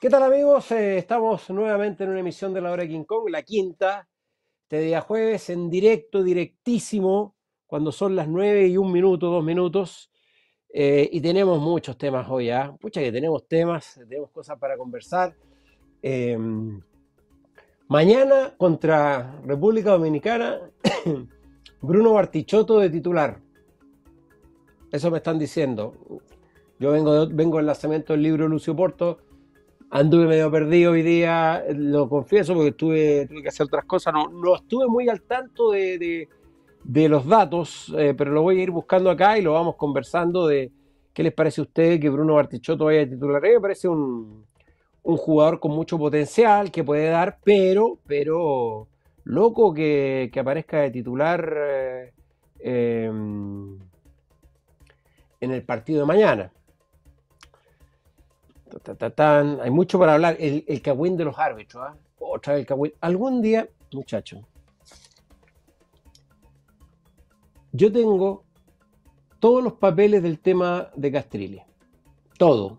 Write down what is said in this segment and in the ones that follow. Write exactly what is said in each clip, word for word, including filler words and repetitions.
¿Qué tal amigos? Eh, estamos nuevamente en una emisión de la hora de King Kong, la quinta, este día jueves en directo, directísimo, cuando son las nueve y un minuto, dos minutos, eh, y tenemos muchos temas hoy, ¿ah? Pucha que tenemos temas, tenemos cosas para conversar. Eh, Mañana contra República Dominicana, Bruno Bartichotto de titular. Eso me están diciendo. Yo vengo, de, vengo del lanzamiento del libro de Lucio Porto. Anduve medio perdido hoy día, lo confieso, porque tuve, tuve que hacer otras cosas. No, no estuve muy al tanto de, de, de los datos, eh, pero lo voy a ir buscando acá y lo vamos conversando de qué les parece a ustedes que Bruno Bartichotto vaya a titular. Me parece un, un jugador con mucho potencial que puede dar, pero, pero loco que, que aparezca de titular eh, eh, en el partido de mañana. Ta, ta, ta, hay mucho para hablar. El, el cagüín de los árbitros. ¿eh? Otra vez el cagüín. Algún día, muchachos, yo tengo todos los papeles del tema de Castrilli. Todo.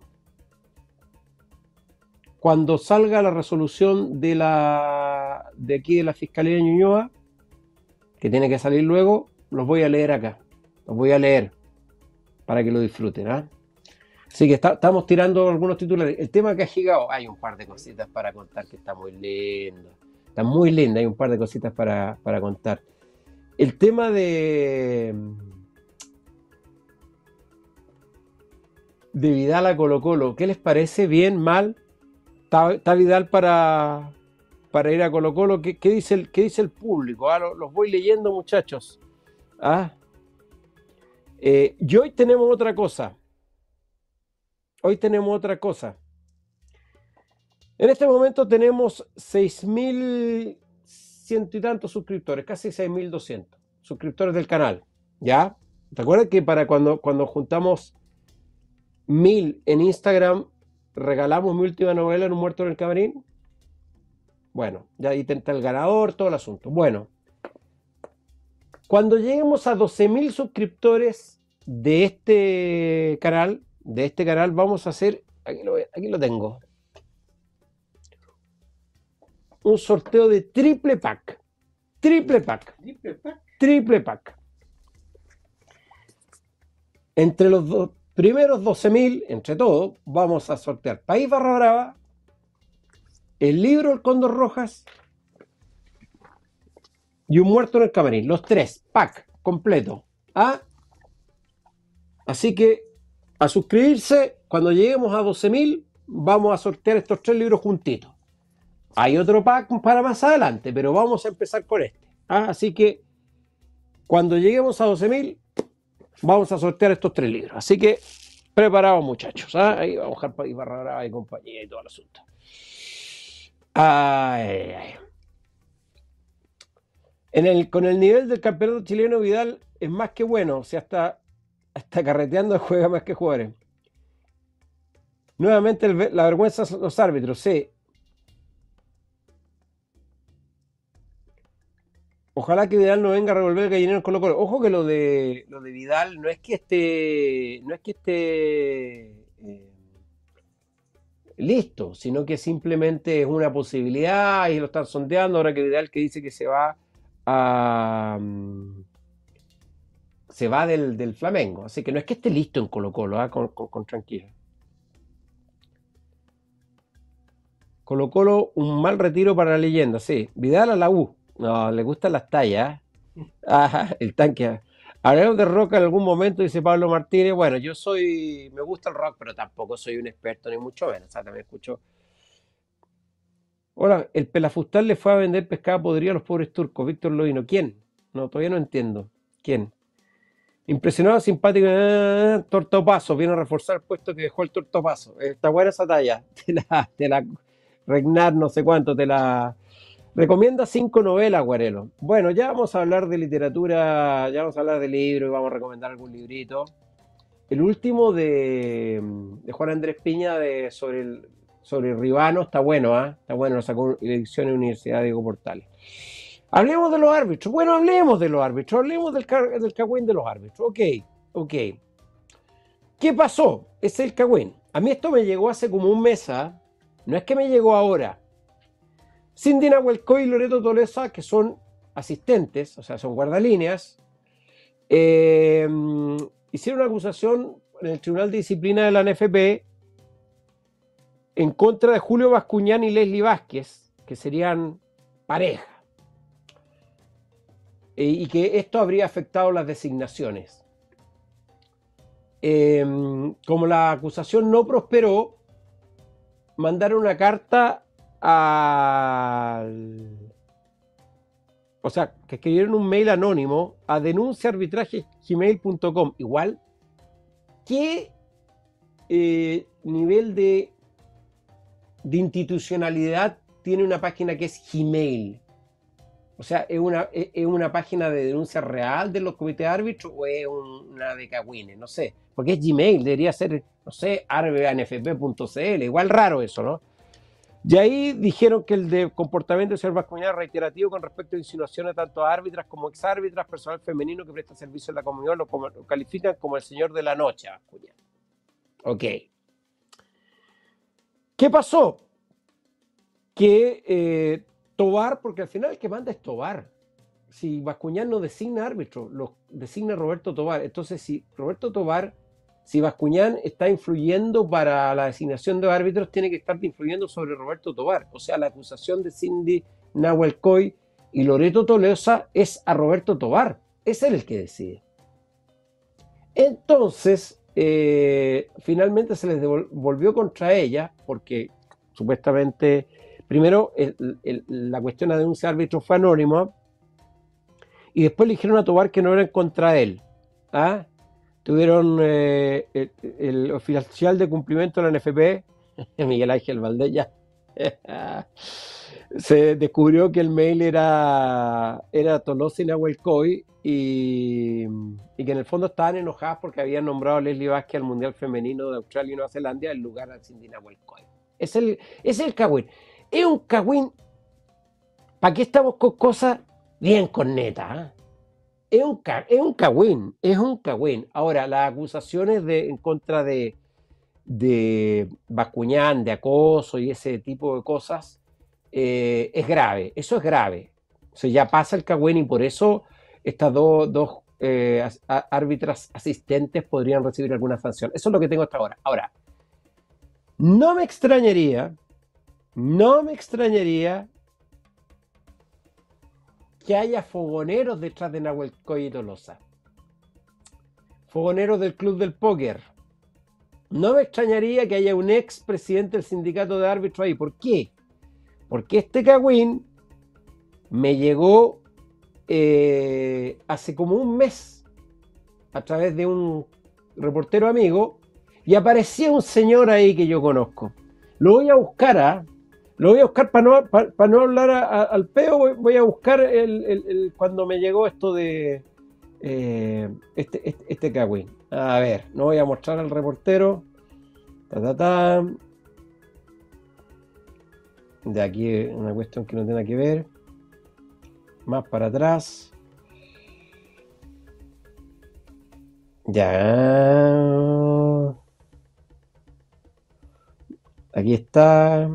Cuando salga la resolución de la de aquí de la Fiscalía de Ñuñoa, que tiene que salir luego, los voy a leer acá. Los voy a leer para que lo disfruten. ¿eh? Así que está, estamos tirando algunos titulares. El tema que ha llegado, hay un par de cositas para contar que está muy lindo. Está muy linda, hay un par de cositas para, para contar. El tema de, de Vidal a Colo Colo, ¿qué les parece? ¿Bien? ¿Mal? ¿Está, está Vidal para, para ir a Colo Colo? ¿Qué, qué, dice, el, qué dice el público? Ah, los, los voy leyendo, muchachos. Ah. Eh, y hoy tenemos otra cosa. Hoy tenemos otra cosa. En este momento tenemos seis mil ciento y tantos suscriptores, casi seis mil doscientos suscriptores del canal. ¿Ya? ¿Te acuerdas que para cuando, cuando juntamos mil en Instagram regalamos mi última novela en Un muerto en el camarín? Bueno, ya ahí está el ganador, todo el asunto. Bueno, cuando lleguemos a doce mil suscriptores de este canal, de este canal vamos a hacer, aquí lo, aquí lo tengo, un sorteo de triple pack. Triple pack. Triple pack. Triple pack. Entre los dos, primeros doce mil, entre todos, vamos a sortear País Barra Brava, el libro El Cóndor Rojas y Un muerto en el camarín. Los tres, pack completo. ¿Ah? Así que a suscribirse, cuando lleguemos a doce mil, vamos a sortear estos tres libros juntitos. Hay otro pack para más adelante, pero vamos a empezar por este. ¿ah? Así que cuando lleguemos a doce mil, vamos a sortear estos tres libros. Así que preparados, muchachos. ¿ah? Ahí vamos a bajar Barra Brava y compañía y todo el asunto. Ay, ay. En el, con el nivel del campeonato chileno, Vidal es más que bueno. O sea, hasta, hasta carreteando juega más que jugadores. Nuevamente el, la vergüenza de los árbitros. Sí. Ojalá que Vidal no venga a revolver el gallinero en Colo Colo. Ojo que lo de lo de Vidal no es que esté no es que esté eh, listo, sino que simplemente es una posibilidad y lo están sondeando ahora que Vidal que dice que se va a um, se va del, del Flamengo. Así que no es que esté listo en Colo Colo, ¿eh? con, con, con tranquilo. Colo Colo, un mal retiro para la leyenda, sí. Vidal a la U. No, le gustan las tallas. Ah, el tanque. Hablemos de rock en algún momento, dice Pablo Martínez. Bueno, yo soy, me gusta el rock, pero tampoco soy un experto, ni mucho menos. O sea, también escucho. Hola, el Pelafustal le fue a vender pescado podrido a los pobres turcos. Víctor Lodino. ¿Quién? No, todavía no entiendo. ¿Quién? Impresionado, simpático. Eh, tortopaso. Viene a reforzar el puesto que dejó el tortopaso. Está buena esa talla. Te la, te la Regnar, no sé cuánto, te la. Recomienda cinco novelas, Guarelo. Bueno, ya vamos a hablar de literatura, ya vamos a hablar de libros y vamos a recomendar algún librito. El último de, de Juan Andrés Piña de, sobre, el, sobre Ribano está bueno, ¿ah? ¿eh? Está bueno, lo sacó edición en Universidad Diego Portales. Hablemos de los árbitros. Bueno, hablemos de los árbitros, hablemos del, del cagüín de los árbitros. Ok, ok. ¿Qué pasó? Es el cagüín. A mí esto me llegó hace como un mes, ¿ah? ¿eh? No es que me llegó ahora. Cindy Nahuelcoy y Loreto Tolosa, que son asistentes, o sea, son guardalíneas, eh, hicieron una acusación en el Tribunal de Disciplina de la N F P en contra de Julio Bascuñán y Leslie Vázquez, que serían pareja, eh, y que esto habría afectado las designaciones. Eh, como la acusación no prosperó, mandaron una carta al... O sea, que escribieron un mail anónimo a denuncia arbitraje gmail punto com. Igual, ¿qué eh, nivel de, de institucionalidad tiene una página que es Gmail? O sea, ¿es una, es, es una página de denuncia real de los comités de árbitros o es una de cagüines? No sé, porque es Gmail, debería ser, no sé, arbe n f p punto c l, igual raro eso, ¿no? Y ahí dijeron que el de comportamiento del señor Bascuñán es reiterativo con respecto a insinuaciones tanto a árbitras como exárbitras, personal femenino que presta servicio en la comunidad, lo, como, lo califican como el señor de la noche, Bascuñán. Ok. ¿Qué pasó? Que eh, Tobar, porque al final el que manda es Tobar. Si Bascuñán no designa árbitro, lo designa Roberto Tobar. Entonces, si Roberto Tobar, si Bascuñán está influyendo para la designación de árbitros, tiene que estar influyendo sobre Roberto Tobar. O sea, la acusación de Cindy Nahuelcoy y Loreto Tolosa es a Roberto Tobar. Es él el que decide. Entonces, eh, finalmente se les devolvió contra ella, porque supuestamente, primero, el, el, la cuestión de denuncia de árbitro fue anónima, y después le dijeron a Tobar que no eran contra él. ¿Ah? Tuvieron eh, el, el oficial de cumplimiento de la N F P, Miguel Ángel Valdés, ya. Se descubrió que el mail era, era Tolosa y Nahuelcoy y, y que en el fondo estaban enojadas porque habían nombrado a Leslie Vázquez al Mundial Femenino de Australia y Nueva Zelanda en lugar de Cindy Nahuelcoy. Es el, es el cagüín. Es un cagüín. ¿Para qué estamos con cosas bien cornetas? ¿Eh? Es un, es un cagüín, es un cagüín. Ahora, las acusaciones de, en contra de, de Bascuñán, de acoso y ese tipo de cosas, eh, es grave, eso es grave. O sea, ya pasa el cagüín y por eso estas dos, dos eh, árbitras asistentes podrían recibir alguna sanción. Eso es lo que tengo hasta ahora. Ahora, no me extrañaría, no me extrañaría que haya fogoneros detrás de Nahuelcoy y Tolosa. Fogoneros del Club del Póker. No me extrañaría que haya un ex presidente del sindicato de árbitros ahí. ¿Por qué? Porque este cagüín me llegó eh, hace como un mes a través de un reportero amigo y aparecía un señor ahí que yo conozco. Lo voy a buscar, ¿ah? ¿eh? Lo voy a buscar para no, para, para no hablar a, a, al peo, voy, voy a buscar el, el, el, cuando me llegó esto de eh, este, este, este cagüín. A ver, no voy a mostrar al reportero. Ta, ta, ta. De aquí una cuestión que no tiene que ver. Más para atrás. Ya. Aquí está.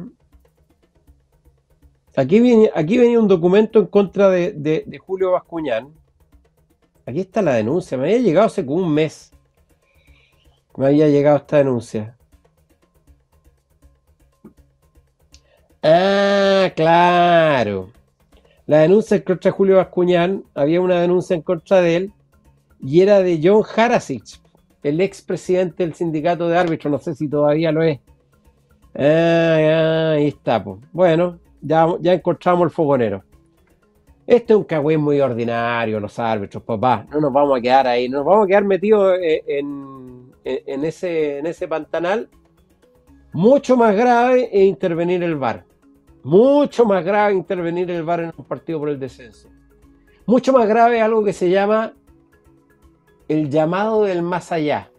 Aquí, viene, aquí venía un documento en contra de, de, de Julio Bascuñán. Aquí está la denuncia. Me había llegado hace como un mes. Me había llegado esta denuncia. Ah, claro. La denuncia en contra de Julio Bascuñán, había una denuncia en contra de él y era de John Harasic, el expresidente del sindicato de árbitros. No sé si todavía lo es. Ah, ahí está, pues. Bueno. Ya, ya encontramos el fogonero. Este es un cagüín muy ordinario, los árbitros, papá. No nos vamos a quedar ahí, nos vamos a quedar metidos en, en, en, ese, en ese pantanal. Mucho más grave es intervenir el V A R. Mucho más grave intervenir el V A R en un partido por el descenso. Mucho más grave es algo que se llama el llamado del más allá.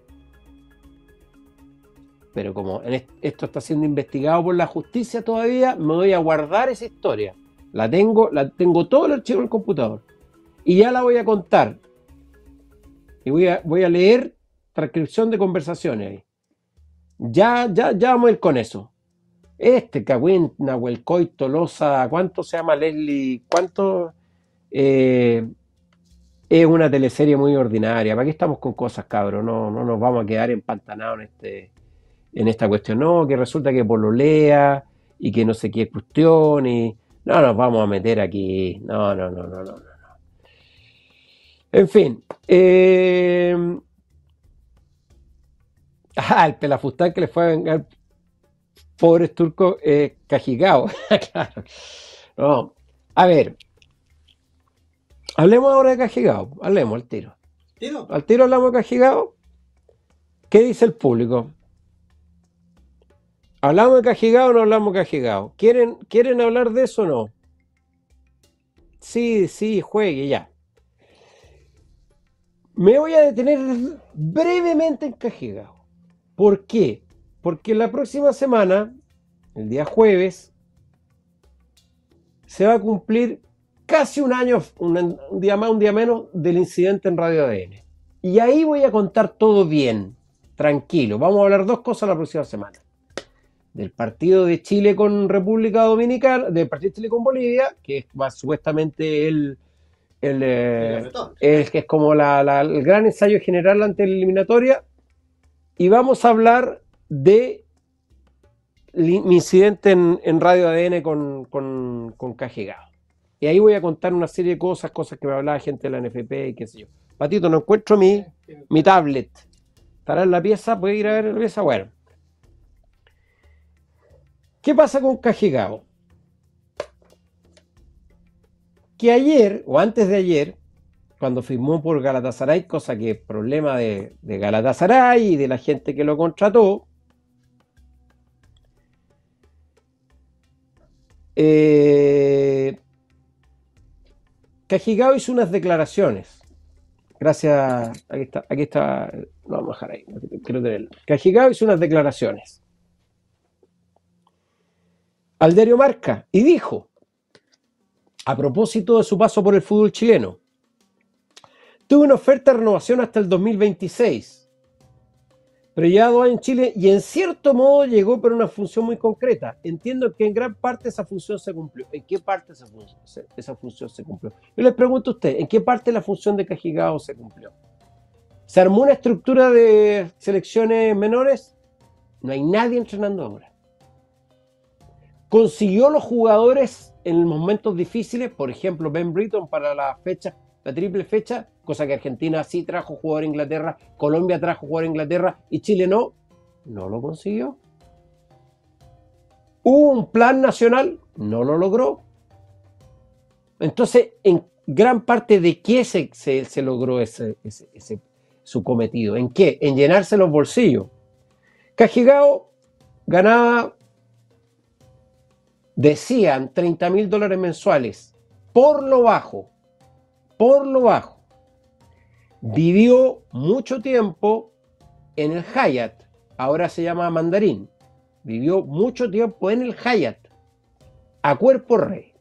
Pero como esto está siendo investigado por la justicia todavía, me voy a guardar esa historia. La tengo, la tengo todo el archivo en el computador. Y ya la voy a contar. Y voy a, voy a leer transcripción de conversaciones ahí. Ya, ya, ya vamos a ir con eso. Este Cagüín, Nahuelcoy, Tolosa, ¿cuánto se llama Leslie? ¿Cuánto? Eh, es una teleserie muy ordinaria. ¿Para qué estamos con cosas, cabros? No, no nos vamos a quedar empantanados en este, en esta cuestión. No, que resulta que pololea y que no sé qué cuestión y no nos vamos a meter aquí. No, no, no, no, no. no. En fin. Eh... Ah, el pelafustán que le fue a vengar, pobres turcos, eh, Cajicao. Claro. No. A ver. Hablemos ahora de Cajicao. Hablemos al tiro. ¿Tiro? Al tiro hablamos de Cajicao. ¿Qué dice el público? ¿Hablamos de Cajicao o no hablamos de Cajicao? ¿Quieren, ¿Quieren hablar de eso o no? Sí, sí, juegue, ya. Me voy a detener brevemente en Cajicao. ¿Por qué? Porque la próxima semana, el día jueves, se va a cumplir casi un año, un, un día más, un día menos, del incidente en Radio A D N. Y ahí voy a contar todo bien, tranquilo. Vamos a hablar dos cosas la próxima semana. Del partido de Chile con República Dominicana, del partido de Chile con Bolivia, que es más, supuestamente el, el, eh, El retón. el que es como la, la, el gran ensayo general ante la eliminatoria. Y vamos a hablar de mi incidente en, en Radio A D N con, con, con Cajicao. Y ahí voy a contar una serie de cosas, cosas que me hablaba gente de la N F P y qué sé yo. Patito, no encuentro mi, mi tablet. ¿Estará en la pieza? ¿Puede ir a ver la pieza? Bueno. ¿Qué pasa con Cajicao? Que ayer, o antes de ayer, cuando firmó por Galatasaray, cosa que es problema de, de Galatasaray y de la gente que lo contrató, eh, Cajicao hizo unas declaraciones. Gracias, aquí está, aquí está, no, vamos a dejar ahí, quiero tenerlo. Cajicao hizo unas declaraciones al diario Marca y dijo, a propósito de su paso por el fútbol chileno, tuve una oferta de renovación hasta el dos mil veintiséis, pero ya dos años en Chile y en cierto modo llegó por una función muy concreta. Entiendo que en gran parte esa función se cumplió. ¿En qué parte esa función, esa función se cumplió? Yo les pregunto a ustedes, ¿en qué parte la función de Cajicao se cumplió? ¿Se armó una estructura de selecciones menores? No hay nadie entrenando ahora. Consiguió los jugadores en momentos difíciles, por ejemplo, Ben Britton para la fecha, la triple fecha, cosa que Argentina sí trajo jugador a Inglaterra, Colombia trajo jugador a Inglaterra y Chile no, no lo consiguió. Hubo un plan nacional, no lo logró. Entonces, en gran parte de qué se, se, se logró ese, ese, ese, su cometido, ¿en qué? En llenarse los bolsillos. Cajicao ganaba, decían, treinta mil dólares mensuales, por lo bajo, por lo bajo. Vivió mucho tiempo en el Hyatt, ahora se llama Mandarín. Vivió mucho tiempo en el Hyatt, a cuerpo rey.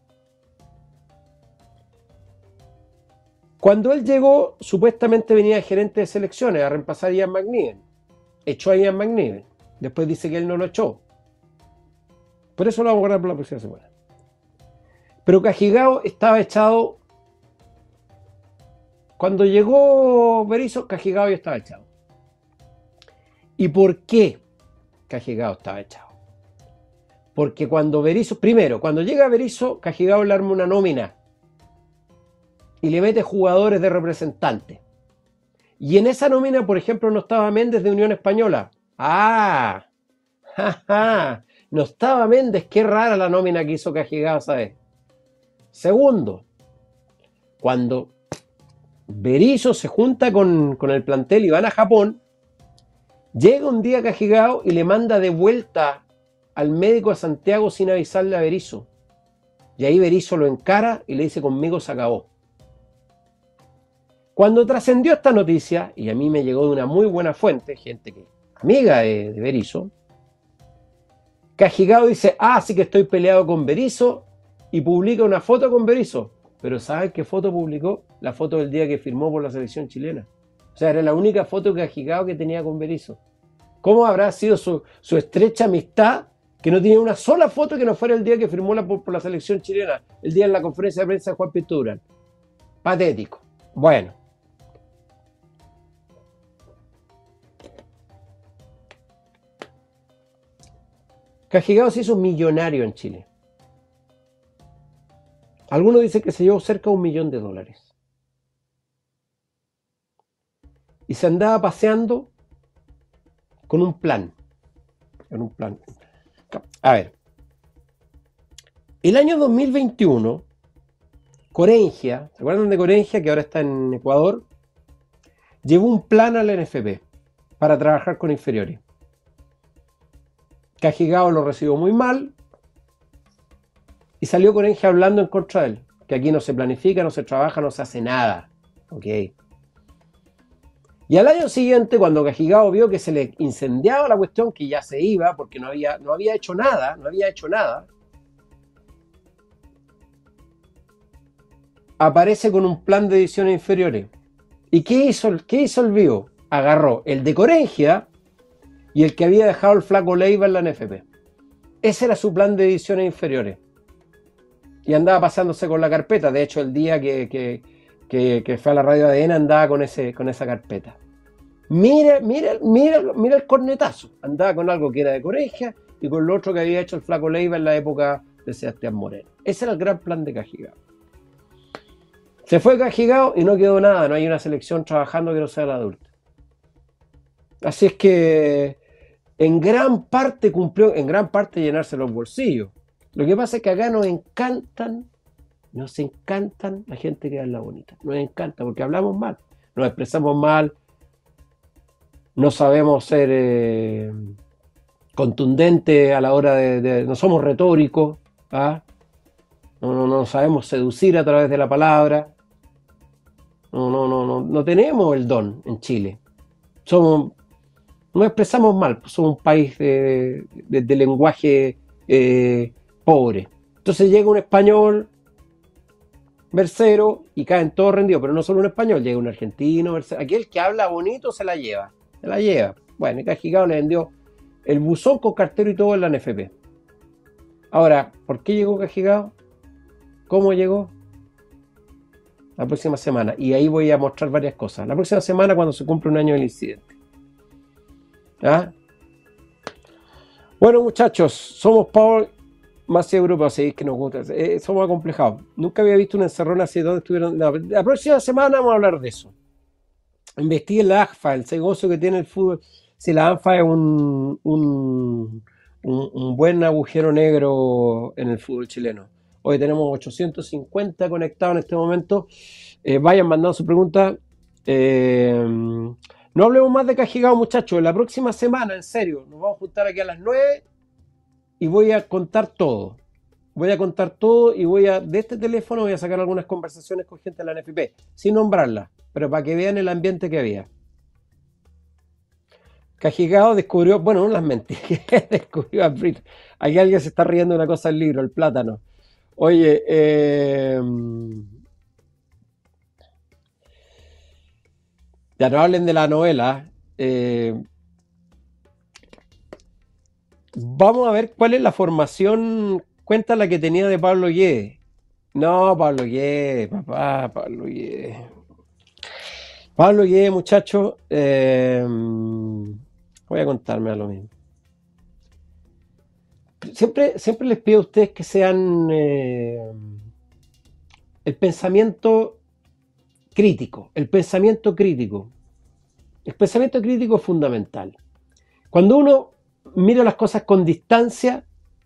Cuando él llegó, supuestamente venía de gerente de selecciones a reemplazar a Ian McNiven. Echó a Ian McNiven. Después dice que él no lo echó. Por eso lo vamos a guardar para la próxima semana. Pero Cajicao estaba echado. Cuando llegó Berizzo, Cajicao ya estaba echado. ¿Y por qué Cajicao estaba echado? Porque cuando Berizzo, primero, cuando llega Berizzo, Cajicao le arma una nómina y le mete jugadores de representante. Y en esa nómina, por ejemplo, no estaba Méndez de Unión Española. ¡Ah! ¡Ja, ja! No estaba Méndez, qué rara la nómina que hizo Cajicao, ¿sabes? Segundo, cuando Berizzo se junta con, con el plantel y van a Japón, llega un día Cajicao y le manda de vuelta al médico a Santiago sin avisarle a Berizzo. Y ahí Berizzo lo encara y le dice, conmigo se acabó. Cuando trascendió esta noticia, y a mí me llegó de una muy buena fuente, gente que amiga de, de Berizzo, Cajicao dice, ah, sí que estoy peleado con Berizzo, y publica una foto con Berizzo. Pero ¿sabes qué foto publicó? La foto del día que firmó por la selección chilena. O sea, era la única foto que Cajicao que tenía con Berizzo. ¿Cómo habrá sido su, su estrecha amistad que no tenía una sola foto que no fuera el día que firmó la, por, por la selección chilena, el día en la conferencia de prensa de Juan Pinturán. Patético. Bueno. Cajigao se hizo millonario en Chile. Algunos dicen que se llevó cerca de un millón de dólares. Y se andaba paseando con un plan. Con un plan. A ver. El año dos mil veintiuno, Corengia, ¿se acuerdan de Corengia, que ahora está en Ecuador? Llevó un plan a la N F P para trabajar con inferiores. Cajigao lo recibió muy mal y salió Corengia hablando en contra de él, que aquí no se planifica, no se trabaja, no se hace nada. Ok. Y al año siguiente, cuando Cajigao vio que se le incendiaba la cuestión, que ya se iba, porque no había, no había hecho nada, no había hecho nada, aparece con un plan de divisiones inferiores. ¿Y qué hizo, qué hizo el vivo? Agarró el de Corengia y el que había dejado el flaco Leiva en la N F P. Ese era su plan de divisiones inferiores. Y andaba pasándose con la carpeta. De hecho, el día que, que, que, que fue a la radio A D N andaba con, ese, con esa carpeta. Mira, mira, mira, mira el cornetazo. Andaba con algo que era de Corengia y con lo otro que había hecho el flaco Leiva en la época de Sebastián Moreno. Ese era el gran plan de Cajigao. Se fue Cajigao y no quedó nada. No hay una selección trabajando que no sea la adulta. Así es que en gran parte cumplió, en gran parte llenarse los bolsillos. Lo que pasa es que acá nos encantan, nos encantan la gente que habla bonita. Nos encanta porque hablamos mal, nos expresamos mal, no sabemos ser eh, contundentes a la hora de, de... no somos retóricos, ¿ah? no, no, no sabemos seducir a través de la palabra. No, no, no, no, no tenemos el don en Chile. Somos, nos expresamos mal, somos un país de, de, de lenguaje eh, pobre. Entonces llega un español versero y caen todos rendidos, pero no solo un español, llega un argentino versero. Aquel que habla bonito se la lleva, se la lleva. Bueno, y Cajigao le vendió el buzón con cartero y todo en la N F P. Ahora, ¿por qué llegó Cajigao? ¿Cómo llegó? La próxima semana. Y ahí voy a mostrar varias cosas. La próxima semana cuando se cumple un año del incidente. ¿Ah? Bueno, muchachos, somos Paul más Europa, sí, que nos gusta. Eh, somos acomplejados. Nunca había visto una encerrona así donde estuvieron. La, la próxima semana vamos a hablar de eso. Investigué la A N F A, el negocio que tiene el fútbol. Si la A N F A es un, un, un, un buen agujero negro en el fútbol chileno. Hoy tenemos ochocientos cincuenta conectados en este momento. Eh, vayan mandando su pregunta. Eh, no hablemos más de Cajigao, muchachos. La próxima semana, en serio, nos vamos a juntar aquí a las nueve y voy a contar todo. Voy a contar todo y voy a, de este teléfono voy a sacar algunas conversaciones con gente de la N F P, sin nombrarla, pero para que vean el ambiente que había. Cajigao descubrió, bueno, no las mentiras, descubrió a Brit. Aquí alguien se está riendo de una cosa del libro, el plátano. Oye, eh, ya no hablen de la novela. Eh, vamos a ver cuál es la formación. Cuenta la que tenía de Pablo Guedes. No, Pablo Guedes, papá, Pablo Guedes. Pablo Guedes, muchachos. Eh, voy a contarme a lo mismo. Siempre, siempre les pido a ustedes que sean eh, el pensamiento crítico, el pensamiento crítico. El pensamiento crítico es fundamental. Cuando uno mira las cosas con distancia,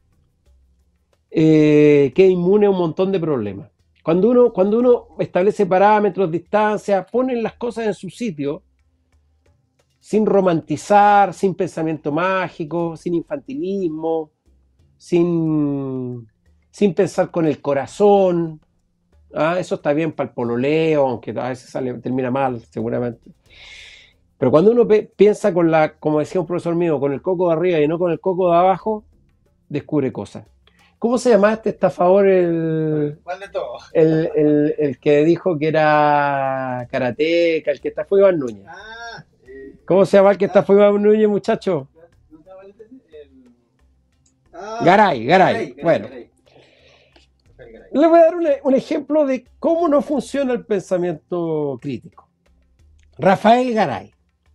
eh, queda inmune a un montón de problemas. Cuando uno, cuando uno establece parámetros, distancias, pone las cosas en su sitio, sin romantizar, sin pensamiento mágico, sin infantilismo, Sin, sin pensar con el corazón. Ah, eso está bien para el pololeo, aunque a veces sale, termina mal, seguramente. Pero cuando uno piensa con la, como decía un profesor mío, con el coco de arriba y no con el coco de abajo, descubre cosas. ¿Cómo se llama este estafador? El, ¿Cuál de todos? El, el, el que dijo que era karateca, el que estafó Iván Núñez. Ah, eh, ¿Cómo se llama el que estafó Iván Núñez, muchacho? ¿no estaba el, el, Ah, Garay, Garay. Garay, Garay bueno. Garay. Les voy a dar un, un ejemplo de cómo no funciona el pensamiento crítico. Rafael Garay.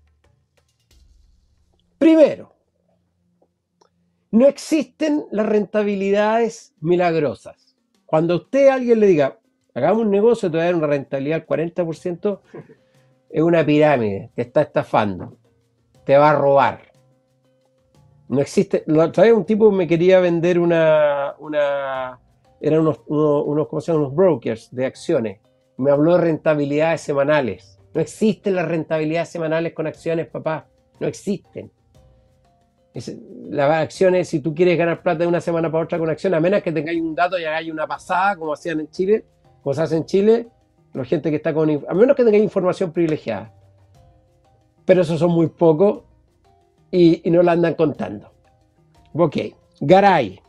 Primero, no existen las rentabilidades milagrosas. Cuando a usted alguien le diga, hagamos un negocio, te va a dar una rentabilidad del cuarenta por ciento, es una pirámide, te está estafando, te va a robar. No existe. La otra vez un tipo me quería vender una, una eran unos, unos, unos, ¿cómo se llama? Unos brokers de acciones. Me habló de rentabilidades semanales. No existen las rentabilidades semanales con acciones, papá. No existen. Es, las acciones, si tú quieres ganar plata de una semana para otra con acciones, a menos que tengáis un dato y hagáis una pasada, como hacían en Chile, como se hace en Chile, la gente que está con, a menos que tengáis información privilegiada. Pero esos son muy pocos y, y no la andan contando. Ok, Garay.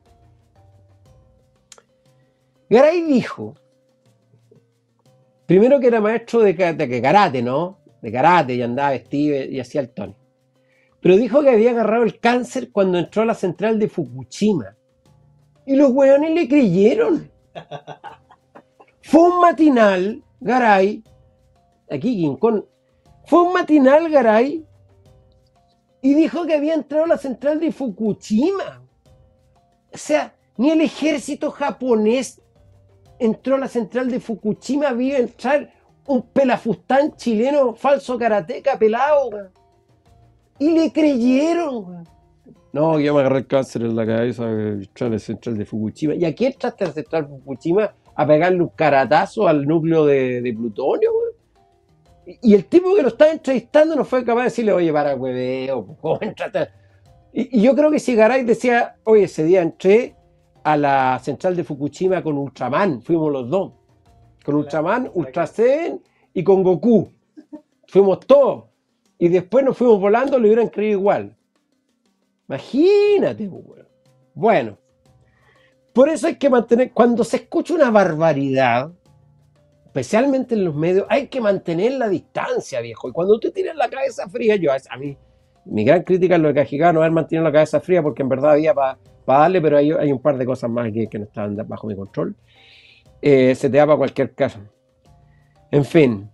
Garay dijo, primero que era maestro de, de, de karate, ¿no? De karate y andaba vestido y hacía el Tony. Pero dijo que había agarrado el cáncer cuando entró a la central de Fukushima. Y los hueones le creyeron. Fue un matinal, Garay, aquí Quincón, fue un matinal, Garay, y dijo que había entrado a la central de Fukushima. O sea, ni el ejército japonés entró a la central de Fukushima, vio entrar un pelafustán chileno, falso karateca, pelado, güey. Y le creyeron, güey. No, yo me agarré el cáncer en la cabeza, entré a la central de Fukushima. ¿Y aquí entraste a la central de Fukushima a pegarle un caratazo al núcleo de, de plutonio, güey? Y, y el tipo que lo estaba entrevistando no fue capaz de decirle, oye, para hueveo, ¿cómo entraste? Y, y yo creo que si Garay decía, oye, ese día entré a la central de Fukushima con Ultraman, fuimos los dos, con Ultraman, Ultra Seven y con Goku, fuimos todos, y después nos fuimos volando, lo hubieran creído igual. Imagínate, bueno. Bueno, por eso hay que mantener, cuando se escucha una barbaridad, especialmente en los medios, hay que mantener la distancia, viejo, y cuando usted tiene la cabeza fría, yo a mí, mi gran crítica es lo de Cajigal, no haber mantenido la cabeza fría, porque en verdad había para pa darle, pero hay, hay un par de cosas más que, que no estaban bajo mi control. Eh, se te da para cualquier caso. En fin,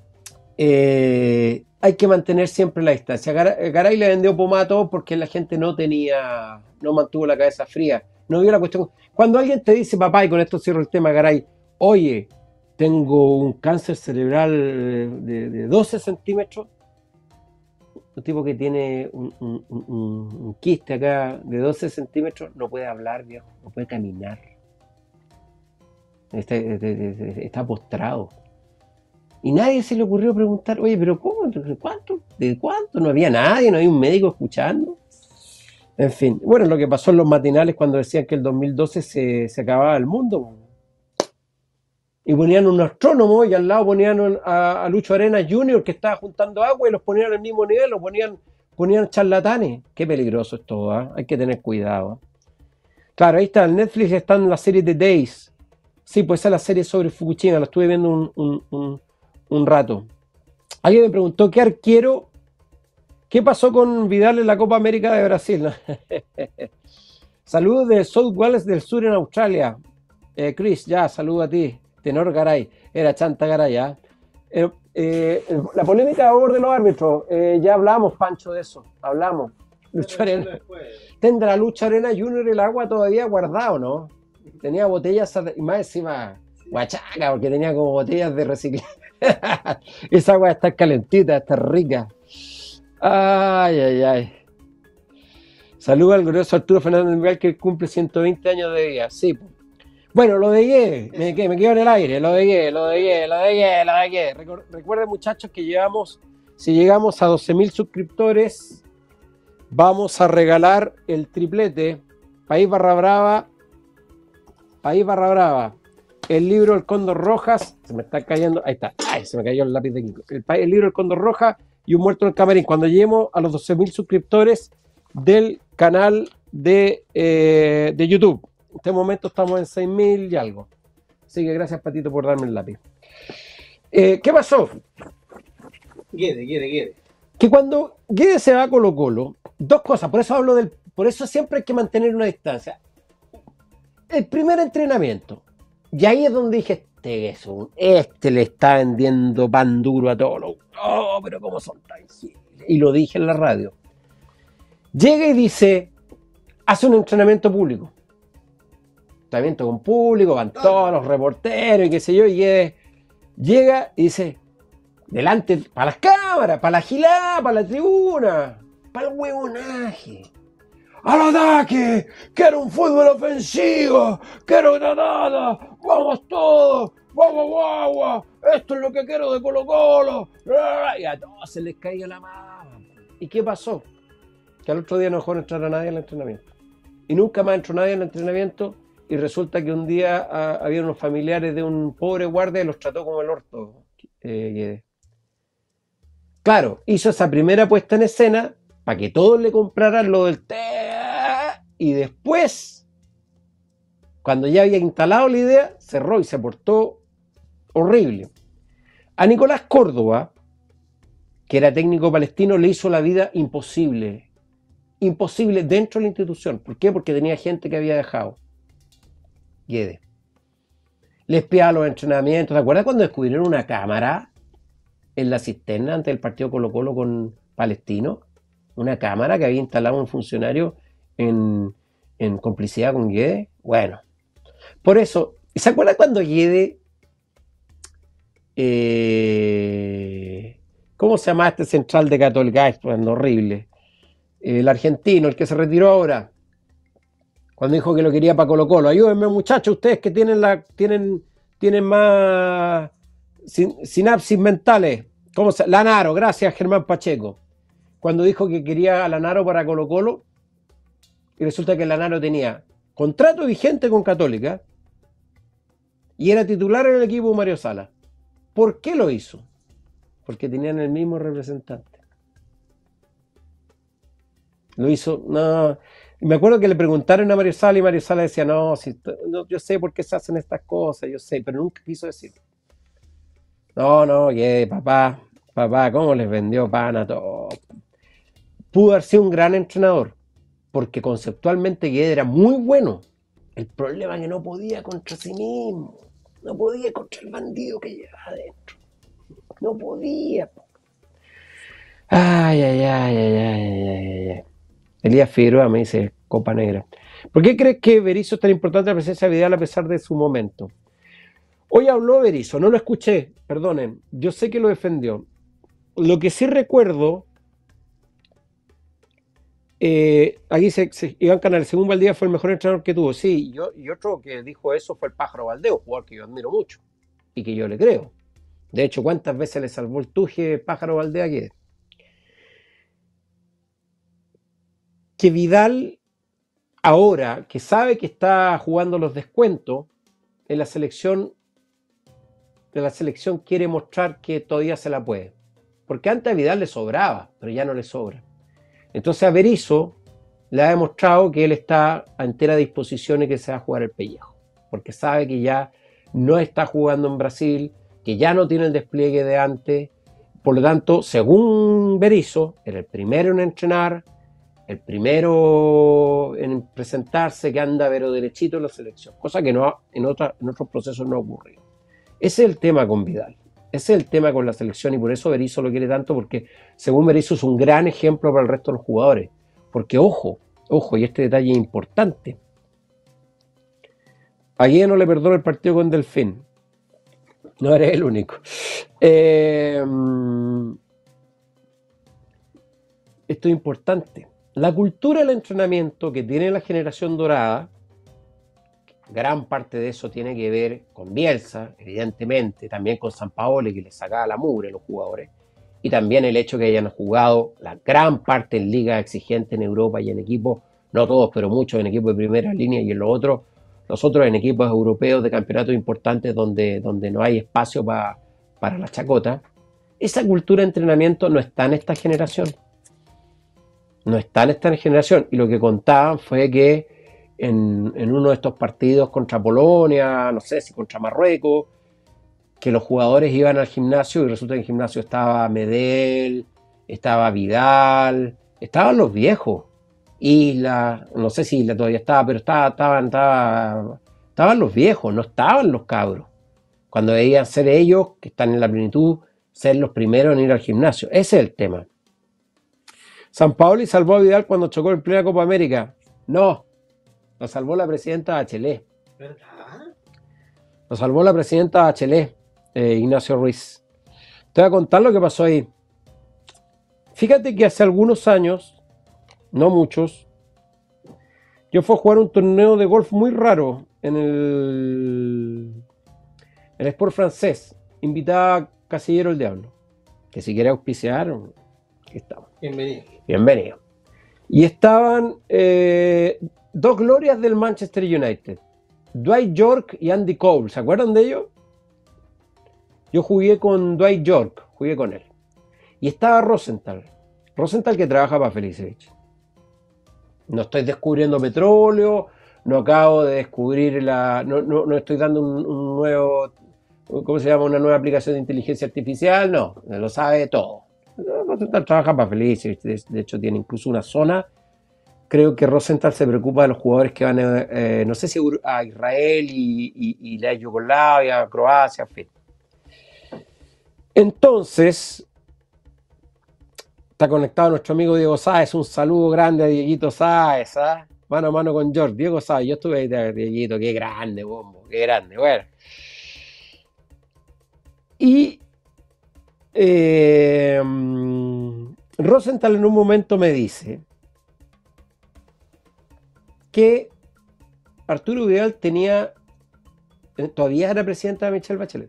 eh, hay que mantener siempre la distancia. Garay, Garay le vendió pomada a todos porque la gente no tenía, no mantuvo la cabeza fría, no vio la cuestión. Cuando alguien te dice, papá, y con esto cierro el tema, Garay, oye, tengo un cáncer cerebral de, de doce centímetros, un tipo que tiene un, un, un, un quiste acá de doce centímetros, no puede hablar, viejo, no puede caminar. Está, está postrado. Y nadie se le ocurrió preguntar, oye, pero ¿cómo? ¿De cuánto? ¿De cuánto? No había nadie, no había un médico escuchando. En fin, bueno, lo que pasó en los matinales cuando decían que el dos mil doce se, se acababa el mundo. Y ponían un astrónomo y al lado ponían a, a Lucho Arenas junior que estaba juntando agua y los ponían al mismo nivel, los ponían, ponían charlatanes. Qué peligroso es todo, ¿eh? Hay que tener cuidado. Claro, ahí está, en Netflix están las series de Days. Sí, pues esa es la serie sobre Fukushima, la estuve viendo un, un, un, un rato. Alguien me preguntó, ¿qué arquero? ¿Qué pasó con Vidal en la Copa América de Brasil? Saludos de South Wales del Sur en Australia. Eh, Chris, ya, saludo a ti. Tenor Garay, era Chanta Garay, ¿eh? Eh, eh, la polémica a favor de los árbitros, eh, ya hablamos, Pancho, de eso, hablamos. Lucho Arena. ¿Tendrá Lucho Arena junior el agua todavía guardado, no? Tenía botellas, y más encima, guachaca, porque tenía como botellas de reciclaje. Esa agua está calentita, está rica. Ay, ay, ay. Saludos al glorioso Arturo Fernández Miguel, que cumple ciento veinte años de vida. Sí, pues. Bueno, lo de Guede, me, me quedo en el aire, lo de Guede, lo de Guede, lo de Guede, lo de Guede. Recuerden, muchachos, que llevamos, si llegamos a doce mil suscriptores, vamos a regalar el triplete, País Barra Brava, País Barra Brava, el libro El Cóndor Rojas, se me está cayendo, ahí está, ay, se me cayó el lápiz de Kiko, el, el libro El Cóndor Rojas y Un Muerto en el Camarín, cuando lleguemos a los doce mil suscriptores del canal de, eh, de YouTube. En este momento estamos en seis mil y algo. Así que gracias, Patito, por darme el lápiz. Eh, ¿Qué pasó? Guede, Guede, Guede. Que cuando Guede se va a Colo Colo, dos cosas, por eso hablo del por eso siempre hay que mantener una distancia. El primer entrenamiento, y ahí es donde dije, este es un, este le está vendiendo pan duro a todos los, oh, pero cómo son tan giles. Y lo dije en la radio. Llega y dice, hace un entrenamiento público. Entrenamiento con público, van todos los reporteros y qué sé yo, y es, llega y dice, delante, para las cámaras, para la gilada, para la tribuna, para el huevonaje. ¡Al ataque! ¡Quiero un fútbol ofensivo! ¡Quiero nada! ¡Vamos todos! ¡Vamos, guagua! ¡Esto es lo que quiero de Colo Colo! Y a todos se les caía la mano. ¿Y qué pasó? Que al otro día no dejó entrar a nadie al entrenamiento. Y nunca más entró nadie al entrenamiento. Y resulta que un día a, había unos familiares de un pobre guardia y los trató como el orto. Eh, claro, hizo esa primera puesta en escena para que todos le compraran lo del té. Y después, cuando ya había instalado la idea, cerró y se portó horrible. A Nicolás Córdoba, que era técnico palestino, le hizo la vida imposible. Imposible dentro de la institución. ¿Por qué? Porque tenía gente que había dejado. Guede. Le espiaba los entrenamientos. ¿Te acuerdas cuando descubrieron una cámara en la cisterna antes del partido Colo Colo con Palestino? Una cámara que había instalado un funcionario en, en complicidad con Guede. Bueno, por eso, ¿se acuerda cuando Guede, eh, ¿cómo se llama este central de Católica? Esto es horrible. El argentino, el que se retiró ahora, cuando dijo que lo quería para Colo Colo. Ayúdenme, muchachos, ustedes que tienen, la, tienen, tienen más sin, sinapsis mentales. ¿Cómo se? Lanaro, gracias Germán Pacheco. Cuando dijo que quería a Lanaro para Colo Colo, y resulta que Lanaro tenía contrato vigente con Católica y era titular en el equipo de Mario Sala. ¿Por qué lo hizo? Porque tenían el mismo representante. Lo hizo, no. Me acuerdo que le preguntaron a Mario Sala y Mario Sala decía, no, si, no, yo sé por qué se hacen estas cosas, yo sé, pero nunca quiso decirlo. No, no, que papá, papá, ¿cómo les vendió pan a todos? Pudo haber sido un gran entrenador, porque conceptualmente Guede era muy bueno. El problema es que no podía contra sí mismo, no podía contra el bandido que llevaba adentro. No podía. Ay, ay, ay, ay, ay, ay, ay. Elías Figueroa me dice, Copa Negra. ¿Por qué crees que Berizzo es tan importante la presencia de Vidal a pesar de su momento? Hoy habló Berizzo, no lo escuché, perdonen, yo sé que lo defendió. Lo que sí recuerdo, eh, aquí se, se, Iván Canales, según Valdivia fue el mejor entrenador que tuvo. Sí, yo, y otro que dijo eso fue el Pájaro Valdés, un jugador que yo admiro mucho y que yo le creo. De hecho, ¿cuántas veces le salvó el tuje Pájaro Valdés aquí? Que Vidal, ahora que sabe que está jugando los descuentos, en la selección, de la selección quiere mostrar que todavía se la puede. Porque antes a Vidal le sobraba, pero ya no le sobra. Entonces a Berizzo le ha demostrado que él está a entera disposición y que se va a jugar el pellejo. Porque sabe que ya no está jugando en Brasil, que ya no tiene el despliegue de antes. Por lo tanto, según Berizzo, era el primero en entrenar, el primero en presentarse, que anda pero derechito en la selección, cosa que no, en, otra, en otros procesos no ha ocurrido. Ese es el tema con Vidal, ese es el tema con la selección y por eso Berizzo lo quiere tanto, porque según Berizzo es un gran ejemplo para el resto de los jugadores. Porque ojo, ojo, y este detalle es importante, a Guede no le perdonó el partido con Delfín, no eres el único. Eh, esto es importante. La cultura del entrenamiento que tiene la generación dorada, gran parte de eso tiene que ver con Bielsa, evidentemente, también con Sampaoli, que le sacaba la mugre a los jugadores, y también el hecho que hayan jugado la gran parte en ligas exigentes en Europa y en equipos, no todos, pero muchos en equipos de primera línea y en los otros, los otros en equipos europeos de campeonatos importantes donde, donde no hay espacio pa, para la chacota. Esa cultura de entrenamiento no está en esta generación. No está en esta generación. Y lo que contaban fue que en, en uno de estos partidos contra Polonia, no sé si contra Marruecos, que los jugadores iban al gimnasio y resulta que en el gimnasio estaba Medel, estaba Vidal, estaban los viejos. Isla, no sé si Isla todavía estaba, pero estaba, estaban, estaba, estaban los viejos, no estaban los cabros. Cuando debían ser ellos, que están en la plenitud, ser los primeros en ir al gimnasio. Ese es el tema. Sampaoli salvó a Vidal cuando chocó en plena Copa América. No, lo salvó la presidenta Bachelet. ¿Verdad? Lo salvó la presidenta Bachelet, eh, Ignacio Ruiz. Te voy a contar lo que pasó ahí. Fíjate que hace algunos años, no muchos, yo fui a jugar un torneo de golf muy raro en el, el Sport francés. Invitaba a Casillero el Diablo, que si quiere auspiciar, aquí estamos. Bienvenido. Bienvenido. Y estaban eh, dos glorias del Manchester United, Dwight York y Andy Cole. ¿Se acuerdan de ellos? Yo jugué con Dwight York, jugué con él. Y estaba Rosenthal. Rosenthal que trabaja para Felicevich. No estoy descubriendo petróleo, no acabo de descubrir la... No, no, no estoy dando un, un nuevo... ¿Cómo se llama? Una nueva aplicación de inteligencia artificial. No, lo sabe todo. Rosenthal trabaja para Felicevich. De hecho, tiene incluso una zona. Creo que Rosenthal se preocupa de los jugadores que van, eh, no sé si a Israel y, y, y la Yugoslavia, Croacia, en fin. Entonces, está conectado nuestro amigo Diego Sáez. Un saludo grande a Dieguito Sáez, ¿eh? Mano a mano con George. Diego Sáez, yo estuve ahí, Dieguito, qué grande, bombo, qué grande. Bueno. Y eh, Rosenthal en un momento me dice que Arturo Vidal tenía, todavía era presidenta de Michelle Bachelet.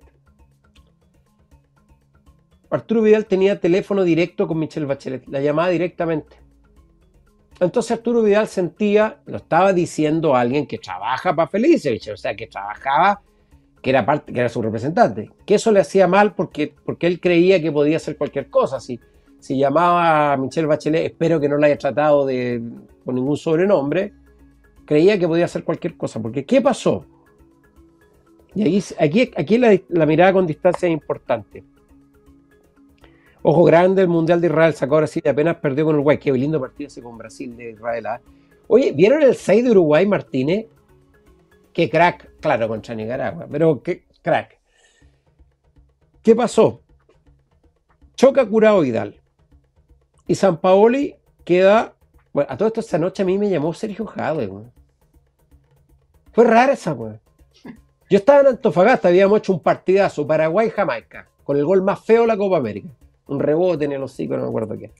Arturo Vidal tenía teléfono directo con Michelle Bachelet, la llamaba directamente. Entonces Arturo Vidal sentía, lo estaba diciendo a alguien que trabaja para Felicevich, o sea, que trabajaba, que era parte, que era su representante, que eso le hacía mal porque, porque él creía que podía hacer cualquier cosa. Si, si llamaba a Michelle Bachelet, espero que no la haya tratado de, con ningún sobrenombre, creía que podía hacer cualquier cosa. Porque ¿qué pasó? Y aquí, aquí, aquí la, la mirada con distancia es importante. Ojo grande, el Mundial de Israel sacó ahora sí, apenas perdió con Uruguay. Qué lindo partido ese con Brasil de Israel. ¿eh? Oye, ¿vieron el seis de Uruguay, Martínez? Qué crack, claro, contra Nicaragua, pero qué crack. ¿Qué pasó? Choca Curado Vidal. Y Sampaoli queda... Bueno, a todo esto esa noche a mí me llamó Sergio Jadwe, güey. Fue rara esa, güey. Yo estaba en Antofagasta, habíamos hecho un partidazo Paraguay-Jamaica, con el gol más feo de la Copa América. Un rebote en el hocico, no me acuerdo qué.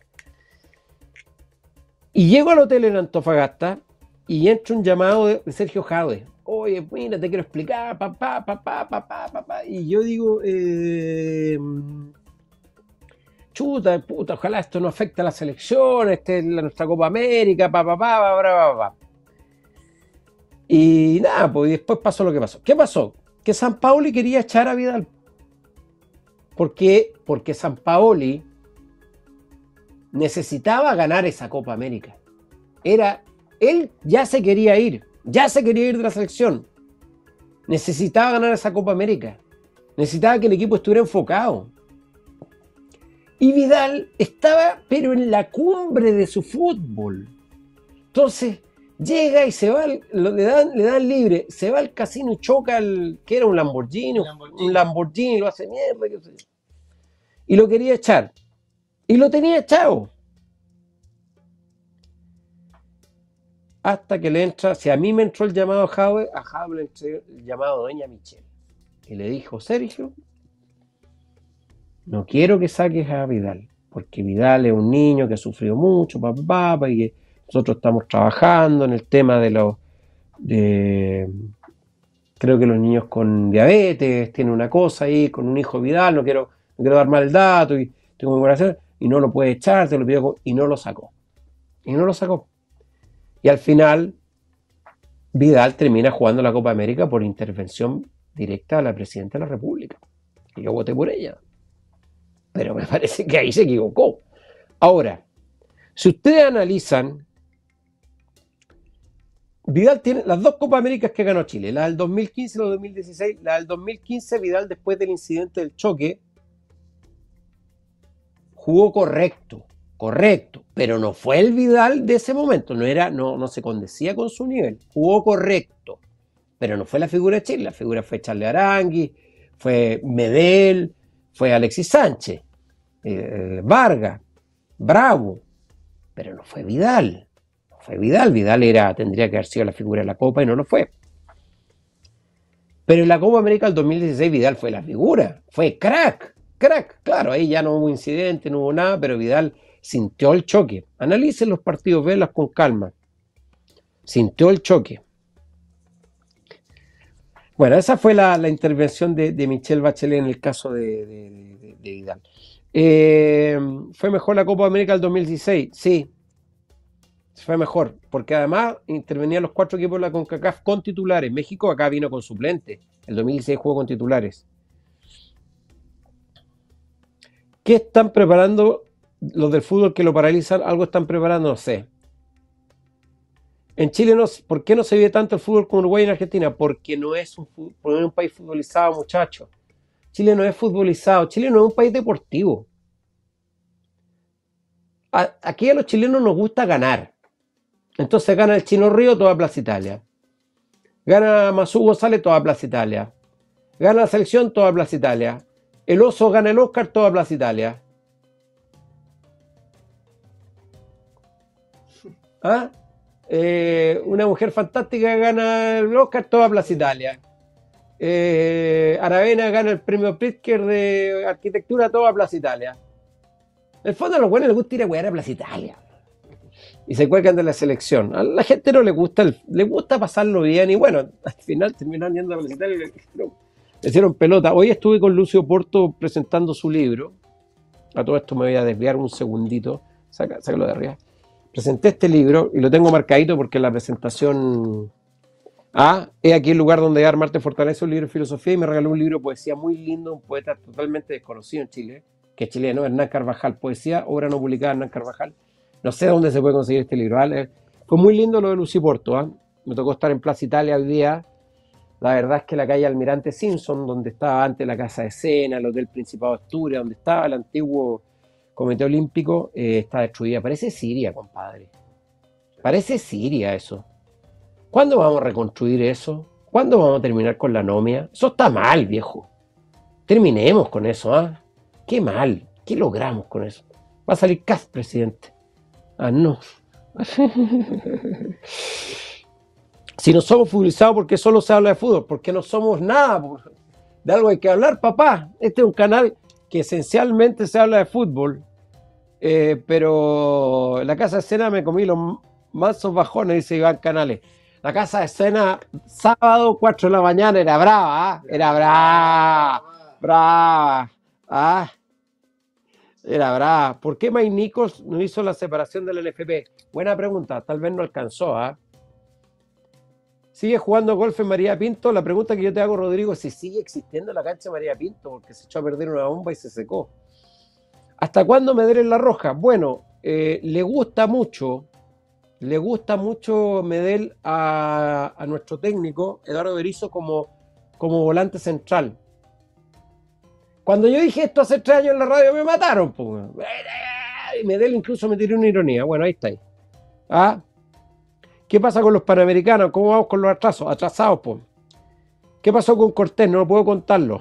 Y llego al hotel en Antofagasta y entra un llamado de, de Sergio Jadwe. Oye, mira, te quiero explicar, papá, papá, papá, papá. Y yo digo, eh, chuta, puta, ojalá esto no afecte a la selección, este es la, nuestra Copa América, papá, papá, papá, papá. Y nada, pues después pasó lo que pasó. ¿Qué pasó? Que Sampaoli quería echar a Vidal. ¿Por qué? Porque Sampaoli necesitaba ganar esa Copa América. Era, él ya se quería ir, ya se quería ir de la selección. Necesitaba ganar esa Copa América. Necesitaba que el equipo estuviera enfocado. Y Vidal estaba, pero en la cumbre de su fútbol. Entonces, llega y se va, al, le, dan, le dan libre, se va al casino y choca el, que era un Lamborghini, Lamborghini. un Lamborghini, lo hace mierda, qué sé yo. Y lo quería echar. Y lo tenía echado. Hasta que le entra, si a mí me entró el llamado a Jadwe, a Jadwe le entró el llamado a doña Michelle. Y le dijo, Sergio, no quiero que saques a Vidal, porque Vidal es un niño que ha sufrido mucho, papá, papá, y que nosotros estamos trabajando en el tema de los, de, creo que los niños con diabetes tienen una cosa ahí, con un hijo Vidal, no quiero, no quiero dar mal dato, y tengo mi corazón, y no lo puede echar, te lo pido, y no lo sacó. Y no lo sacó. Y al final, Vidal termina jugando la Copa América por intervención directa a la presidenta de la República. Y yo voté por ella. Pero me parece que ahí se equivocó. Ahora, si ustedes analizan, Vidal tiene las dos Copas Américas que ganó Chile, la del dos mil quince y la del dos mil dieciséis. La del dos mil quince, Vidal, después del incidente del choque, jugó correcto. correcto, pero no fue el Vidal de ese momento, no, era, no, no se condecía con su nivel, jugó correcto, pero no fue la figura de Chile, la figura fue Charles Arangui, fue Medel, fue Alexis Sánchez, eh, Vargas, Bravo, pero no fue Vidal, no fue Vidal, Vidal era, tendría que haber sido la figura de la Copa y no lo fue. Pero en la Copa América del dos mil dieciséis Vidal fue la figura, fue crack, crack, claro, ahí ya no hubo incidente, no hubo nada, pero Vidal sintió el choque. Analicen los partidos, velas con calma. Sintió el choque. Bueno, esa fue la, la intervención de, de Michelle Bachelet en el caso de, de, de, de Vidal. Eh, ¿Fue mejor la Copa América del dos mil dieciséis? Sí, fue mejor, porque además intervenían los cuatro equipos de la CONCACAF con titulares. México acá vino con suplentes. El dos mil dieciséis jugó con titulares. ¿Qué están preparando los del fútbol que lo paralizan? Algo están preparando, no sé. En Chile, no, ¿por qué no se vive tanto el fútbol como Uruguay y en Argentina? Porque no es un, no es un país futbolizado, muchachos. Chile no es futbolizado. Chile no es un país deportivo. A, aquí a los chilenos nos gusta ganar. Entonces gana el Chino Río, toda Plaza Italia. Gana Masú González, toda Plaza Italia. Gana la selección, toda Plaza Italia. El Oso gana el Oscar, toda Plaza Italia. ¿Ah? Eh, una mujer fantástica gana el Oscar, toda Plaza Italia. Eh, Aravena gana el premio Pritzker de arquitectura, toda Plaza Italia. En el fondo a los buenos les gusta ir a jugar a Plaza Italia. Y se cuelgan de la selección. A la gente no le gusta, el, le gusta pasarlo bien. Y bueno, al final terminaron yendo a Plaza Italia y le, le hicieron pelota. Hoy estuve con Lucio Porto presentando su libro. A todo esto me voy a desviar un segundito. Saca, sácalo de arriba. Presenté este libro y lo tengo marcadito porque en la presentación ah, es aquí el lugar donde armarte fortaleza, un libro de filosofía, y me regaló un libro de poesía muy lindo, un poeta totalmente desconocido en Chile, que es chileno, Hernán Carvajal, poesía, obra no publicada, Hernán Carvajal. No sé dónde se puede conseguir este libro, ¿vale? Fue muy lindo lo de Lucy Porto, ¿eh? Me tocó estar en Plaza Italia hoy día. La verdad es que la calle Almirante Simpson, donde estaba antes la Casa de Cena, el Hotel Principado de Asturias, donde estaba el antiguo Comité Olímpico, eh, está destruida. Parece Siria, compadre. Parece Siria eso. ¿Cuándo vamos a reconstruir eso? ¿Cuándo vamos a terminar con la anomia? Eso está mal, viejo. Terminemos con eso, ¿ah? ¿eh? Qué mal. ¿Qué logramos con eso? Va a salir Cast, presidente. Ah, no. Si no somos futbolizados, ¿por qué solo se habla de fútbol? Porque no somos nada. De algo hay que hablar, papá. Este es un canal que esencialmente se habla de fútbol, eh, pero la Casa de Cena me comí los mansos bajones, dice Iván Canales. La Casa de Cena, sábado, cuatro de la mañana, era brava, ¿eh? Era brava, brava, ¿ah? Era brava. ¿Por qué Mike Nichols no hizo la separación del N F P? Buena pregunta, tal vez no alcanzó, ¿ah? ¿Sigue jugando golf en María Pinto? La pregunta que yo te hago, Rodrigo, es si sigue existiendo la cancha María Pinto, porque se echó a perder una bomba y se secó. ¿Hasta cuándo Medel en la roja? Bueno, eh, le gusta mucho, le gusta mucho Medel a, a nuestro técnico, Eduardo Berizzo, como, como volante central. Cuando yo dije esto hace tres años en la radio, me mataron. Pues. Y Medel incluso me tiró una ironía. Bueno, ahí está. Ahí. ¿Ah? ¿Qué pasa con los panamericanos? ¿Cómo vamos con los atrasos? Atrasados, pues. ¿Qué pasó con Cortés? No puedo contarlo.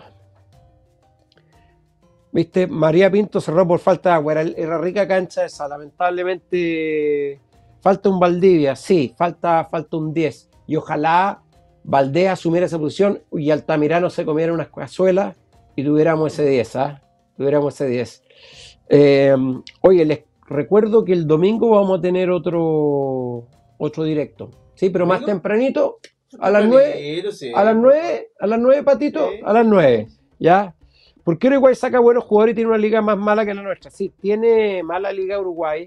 ¿Viste? María Pinto cerró por falta de agua. Era, era rica cancha esa. Lamentablemente falta un Valdivia. Sí, falta, falta un diez. Y ojalá Valdés asumiera esa posición y Altamirano se comiera unas cazuelas y tuviéramos ese diez. ¿Ah? ¿eh? Tuviéramos ese diez. Eh, oye, les recuerdo que el domingo vamos a tener otro... otro directo, sí, pero más tempranito, a las nueve, sí. a las nueve, a las nueve, Patito, sí. a las nueve, ¿ya? ¿Por qué Uruguay saca buenos jugadores y tiene una liga más mala que la nuestra? Sí, tiene mala liga Uruguay,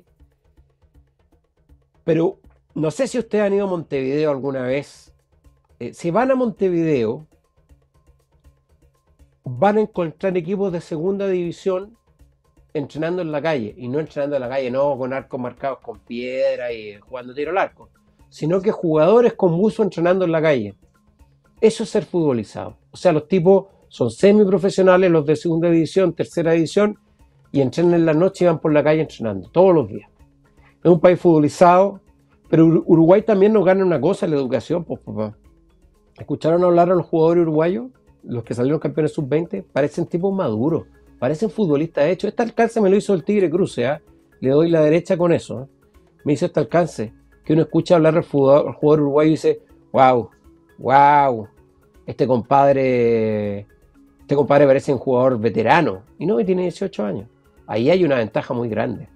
pero no sé si ustedes han ido a Montevideo alguna vez. Eh, si van a Montevideo, van a encontrar equipos de segunda división entrenando en la calle, y no entrenando en la calle, no con arcos marcados con piedra y jugando tiro al arco, sino que jugadores con buzo entrenando en la calle. Eso es ser futbolizado. O sea, los tipos son semiprofesionales, los de segunda división, tercera división, y entrenan en la noche y van por la calle entrenando, todos los días. Es un país futbolizado, pero Uruguay también nos gana una cosa, la educación, pues papá. ¿Escucharon hablar a los jugadores uruguayos? Los que salieron campeones sub veinte, parecen tipos maduros, parecen futbolistas hechos. Este alcance me lo hizo el Tigre Cruce, ¿eh? Le doy la derecha con eso, ¿eh? Me hizo este alcance, que uno escucha hablar al jugador, al jugador uruguayo y dice, wow, wow, este compadre, este compadre parece un jugador veterano, y no, tiene dieciocho años. Ahí hay una ventaja muy grande.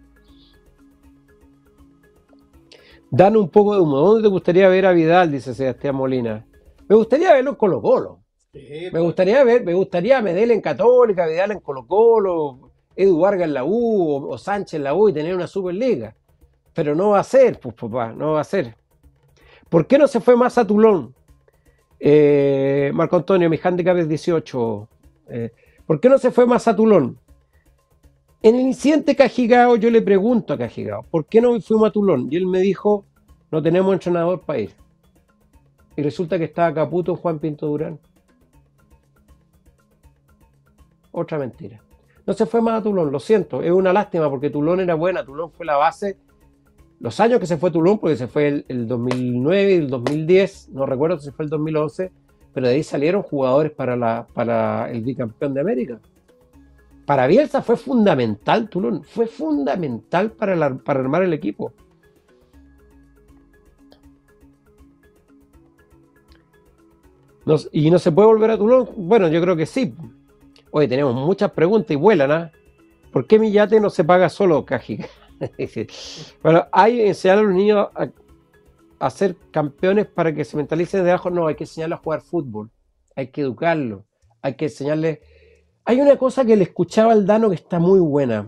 Dan un poco de humo. ¿Dónde te gustaría ver a Vidal? Dice Sebastián Molina. Me gustaría verlo en Colo Colo. Sí, me gustaría ver, me gustaría Medel en Católica, Vidal en Colo Colo, Edu Vargas en la U o, o Sánchez en la U y tener una Superliga. Pero no va a ser, pues papá, no va a ser. ¿Por qué no se fue más a Tulón? Eh, Marco Antonio, mi handicap es dieciocho. Eh, ¿Por qué no se fue más a Tulón? En el incidente Cajigao yo le pregunto a Cajigao, ¿por qué no fuimos a Tulón? Y él me dijo, no tenemos entrenador para ir. Y resulta que estaba Caputo Juan Pinto Durán. Otra mentira. No se fue más a Tulón, lo siento, es una lástima porque Tulón era buena, Tulón fue la base. Los años que se fue Tulón, porque se fue el, el dos mil nueve y el dos mil diez, no recuerdo si se fue el dos mil once, pero de ahí salieron jugadores para, la, para el bicampeón de América. Para Bielsa fue fundamental Tulón, fue fundamental para, la, para armar el equipo. No, ¿y no se puede volver a Tulón? Bueno, yo creo que sí. Oye, tenemos muchas preguntas y vuelan, ¿ah? ¿eh? ¿Por qué mi yate no se paga solo, Cajica? Bueno, hay que enseñar a los niños a, a ser campeones para que se mentalicen de abajo. No, hay que enseñarlos a jugar fútbol. Hay que educarlos. Hay que enseñarles. Hay una cosa que le escuchaba al Dano que está muy buena.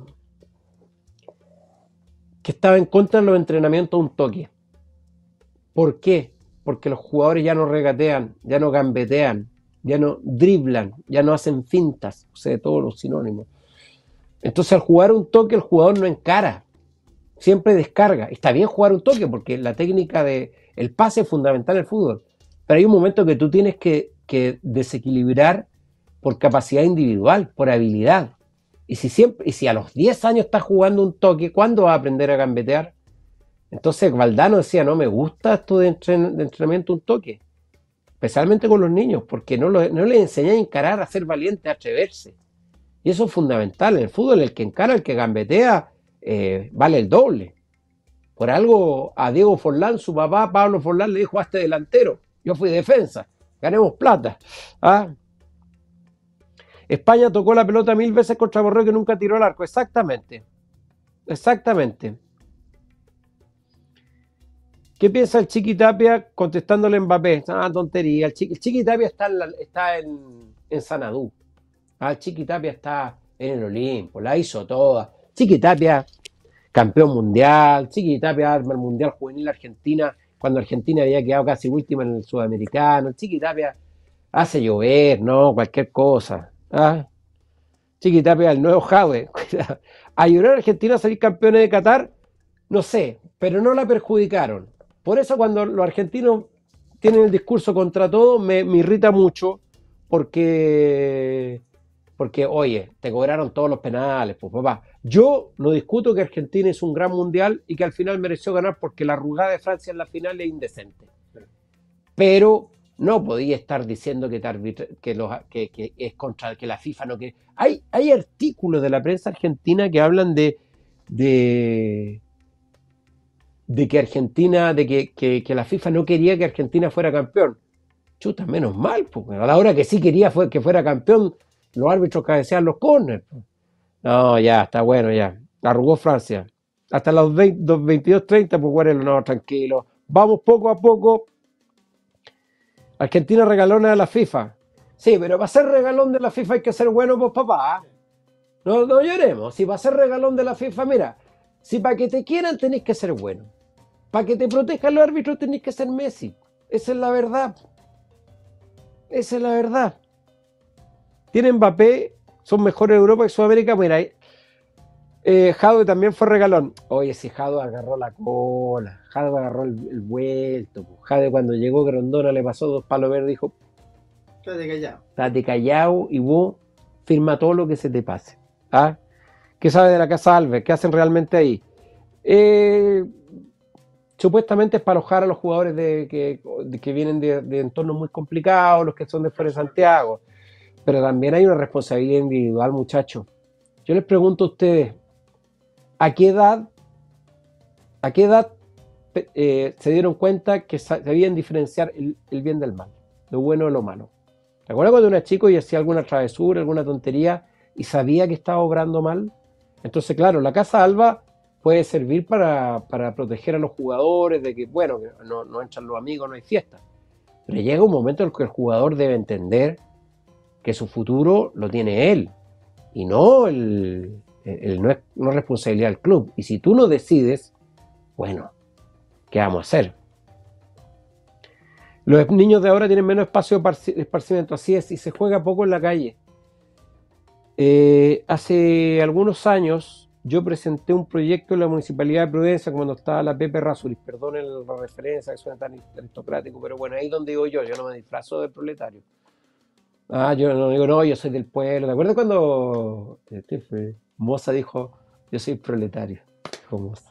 Que estaba en contra de los entrenamientos a un toque. ¿Por qué? Porque los jugadores ya no regatean, ya no gambetean, ya no driblan, ya no hacen fintas. O sea, todos los sinónimos. Entonces, al jugar un toque, el jugador no encara. Siempre descarga. Está bien jugar un toque porque la técnica de el pase es fundamental en el fútbol. Pero hay un momento que tú tienes que, que desequilibrar por capacidad individual, por habilidad. Y si, siempre, y si a los diez años estás jugando un toque, ¿cuándo vas a aprender a gambetear? Entonces Valdano decía, no me gusta esto de, entren, de entrenamiento un toque. Especialmente con los niños, porque no, lo, no les enseñé a encarar, a ser valiente, a atreverse. Y eso es fundamental. En el fútbol, el que encara, el que gambetea, eh, vale el doble. Por algo a Diego Forlán, su papá Pablo Forlán le dijo, hazte delantero. Yo fui defensa, ganemos plata. ¿Ah? España tocó la pelota mil veces contra Borrell que nunca tiró al arco. Exactamente. Exactamente. ¿Qué piensa el Chiqui Tapia contestándole a Mbappé? Ah, tontería. El Chiqui, el Chiqui Tapia está en, la, está en, en Sanadú. Ah, el Chiqui Tapia está en el Olimpo. La hizo toda. Chiqui Tapia, campeón mundial. Chiqui Tapia arma el Mundial Juvenil Argentina cuando Argentina había quedado casi última en el Sudamericano. Chiqui Tapia hace llover, ¿no? Cualquier cosa. ¿Ah? Chiqui Tapia, el nuevo Jadwe. ¿Ayudó a Argentina a salir campeones de Qatar? No sé, pero no la perjudicaron. Por eso cuando los argentinos tienen el discurso contra todo, me, me irrita mucho porque... Porque, oye, te cobraron todos los penales, pues papá. Yo no discuto que Argentina es un gran mundial y que al final mereció ganar porque la arrugada de Francia en la final es indecente. Pero no podía estar diciendo que, te arbitra, que, los, que, que es contra que la FIFA no quiere. Hay, hay artículos de la prensa argentina que hablan de, de, de que Argentina, de que, que, que la FIFA no quería que Argentina fuera campeón. Chuta, menos mal, porque a la hora que sí quería fue que fuera campeón, los árbitros cabeceaban los córneres. No, ya, está bueno, ya. Arrugó Francia. Hasta los veintidós treinta, pues bueno, no, tranquilo. Vamos poco a poco. Argentina regalona de la FIFA. Sí, pero para ser regalón de la FIFA hay que ser bueno, pues papá. No, no lloremos. Si va a ser regalón de la FIFA, mira, si para que te quieran tenés que ser bueno. Para que te protejan los árbitros tenés que ser Messi. Esa es la verdad. Esa es la verdad. Tienen Mbappé, son mejores de Europa y Sudamérica. Mira, eh, Jadwe también fue regalón. Oye, si Jadwe agarró la cola, Jadwe agarró el, el vuelto. Jadwe cuando llegó Grondona le pasó dos palos verdes y dijo: Estate callado. Estate callado y vos firma todo lo que se te pase. ¿Ah? ¿Qué sabe de la Casa Alves? ¿Qué hacen realmente ahí? Eh, supuestamente es para alojar a los jugadores de, que, de, que vienen de, de entornos muy complicados, los que son de fuera de Santiago. Pero también hay una responsabilidad individual, muchachos. Yo les pregunto a ustedes, ¿a qué edad, a qué edad eh, se dieron cuenta que sabían diferenciar el, el bien del mal, lo bueno de lo malo? ¿Te acuerdas cuando era chico y hacía alguna travesura, alguna tontería y sabía que estaba obrando mal? Entonces, claro, la Casa Alba puede servir para, para proteger a los jugadores de que, bueno, que no, no entran los amigos, no hay fiesta. Pero llega un momento en el que el jugador debe entender que su futuro lo tiene él y no, el, el, no, es, no es responsabilidad del club. Y si tú no decides, bueno, ¿qué vamos a hacer? Los niños de ahora tienen menos espacio de esparcimiento, así es, y se juega poco en la calle. Eh, hace algunos años yo presenté un proyecto en la Municipalidad de Providencia cuando estaba la Pepe Rasuris, perdonen la referencia que suena tan aristocrático, pero bueno, ahí donde digo yo, yo no me disfrazo de proletario. Ah, yo no digo, no, yo soy del pueblo. ¿Te acuerdas cuando este fue, Moza dijo, yo soy proletario? Dijo Moza.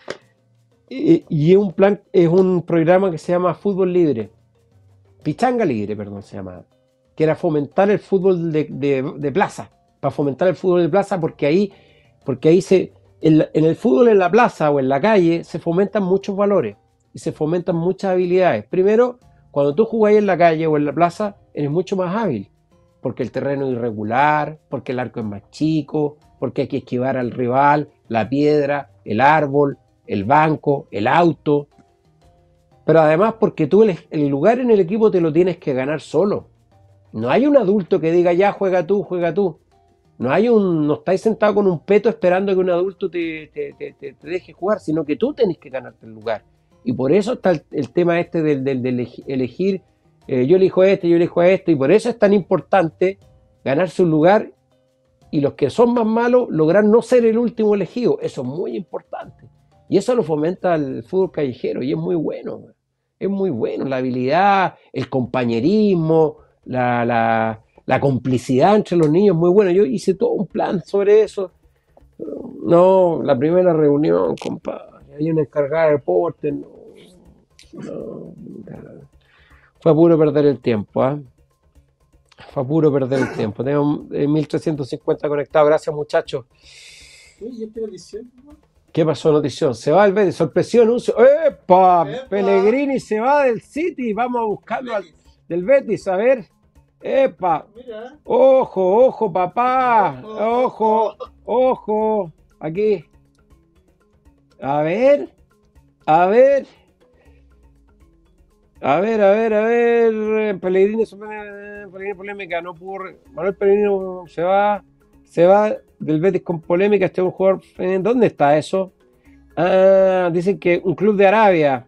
Y, y es un plan, es un programa que se llama Fútbol Libre, Pichanga Libre, perdón, se llama, que era fomentar el fútbol de, de, de plaza, para fomentar el fútbol de plaza, porque ahí, porque ahí se, en, en el fútbol en la plaza o en la calle se fomentan muchos valores y se fomentan muchas habilidades. Primero, cuando tú jugás en la calle o en la plaza, eres mucho más hábil, porque el terreno es irregular, porque el arco es más chico, porque hay que esquivar al rival, la piedra, el árbol, el banco, el auto. Pero además porque tú el, el lugar en el equipo te lo tienes que ganar solo. No hay un adulto que diga, ya, juega tú, juega tú. No hay un, no estáis sentado con un peto esperando que un adulto te, te, te, te, te deje jugar, sino que tú tenés que ganarte el lugar. Y por eso está el, el tema este del, del, del elegir, eh, yo elijo este, yo elijo este, y por eso es tan importante ganarse un lugar y los que son más malos lograr no ser el último elegido. Eso es muy importante. Y eso lo fomenta el fútbol callejero y es muy bueno. Es muy bueno, la habilidad, el compañerismo, la, la, la complicidad entre los niños, muy bueno. Yo hice todo un plan sobre eso. No, la primera reunión, compadre, hay una encargada de deporte, no, no, fue a puro perder el tiempo, ¿eh? Fue a puro perder el tiempo. Tengo mil trescientos cincuenta conectados, gracias muchachos. ¿Y esta notición? ¿Qué pasó, notición? Se va el Betis, sorpresivo anuncio. ¡Epa! ¡Epa! Pellegrini se va del City, vamos a buscarlo al, del Betis, a ver. ¡Epa! Mira. Ojo, ojo, papá. Ojo, ojo, ojo. Aquí. A ver. A ver. A ver, a ver, a ver. Pellegrini, Pellegrini polémica, no pudo. Manuel Pellegrini se va. Se va del Betis con polémica. Este es un jugador. ¿Dónde está eso? Ah, dicen que un club de Arabia.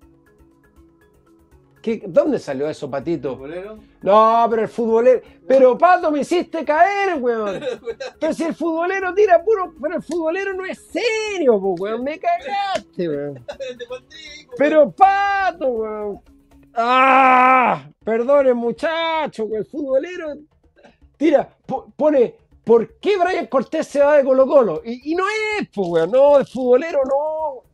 ¿Qué, ¿Dónde salió eso, Patito? ¿Futbolero? No, pero el futbolero. Pero Pato, me hiciste caer, weón. Pero si el futbolero tira puro. Pero el futbolero no es serio, po, weón. Me cagaste, weón. Pero Pato, weón. Ah, perdonen, muchachos, el futbolero tira, pone. ¿Por qué Brian Cortés se va de Colo Colo? Y, y no es, pues, weón, no, el futbolero no.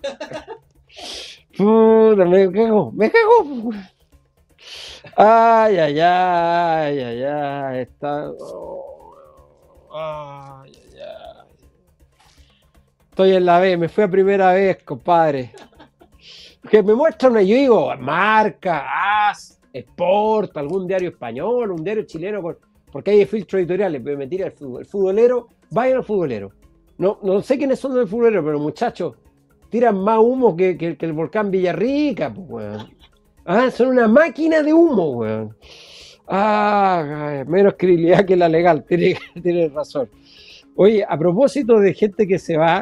Puta, me cago, me cago. Ay, ay, ay, ay, ay, está. Oh, ay, ay, ay. Estoy en la B, me fui a primera vez, compadre. Que me muestran, yo digo, Marca, As, Sport, algún diario español, un diario chileno con. Porque hay filtros editoriales, pero me tira el fútbol. El futbolero, vayan al futbolero. No, no sé quiénes son los futboleros, pero muchachos, tiran más humo que, que, que el volcán Villarrica, pues, weón. Ah, son una máquina de humo, weón. Ah, menos credibilidad que la legal, tiene, tiene razón. Oye, a propósito de gente que se va,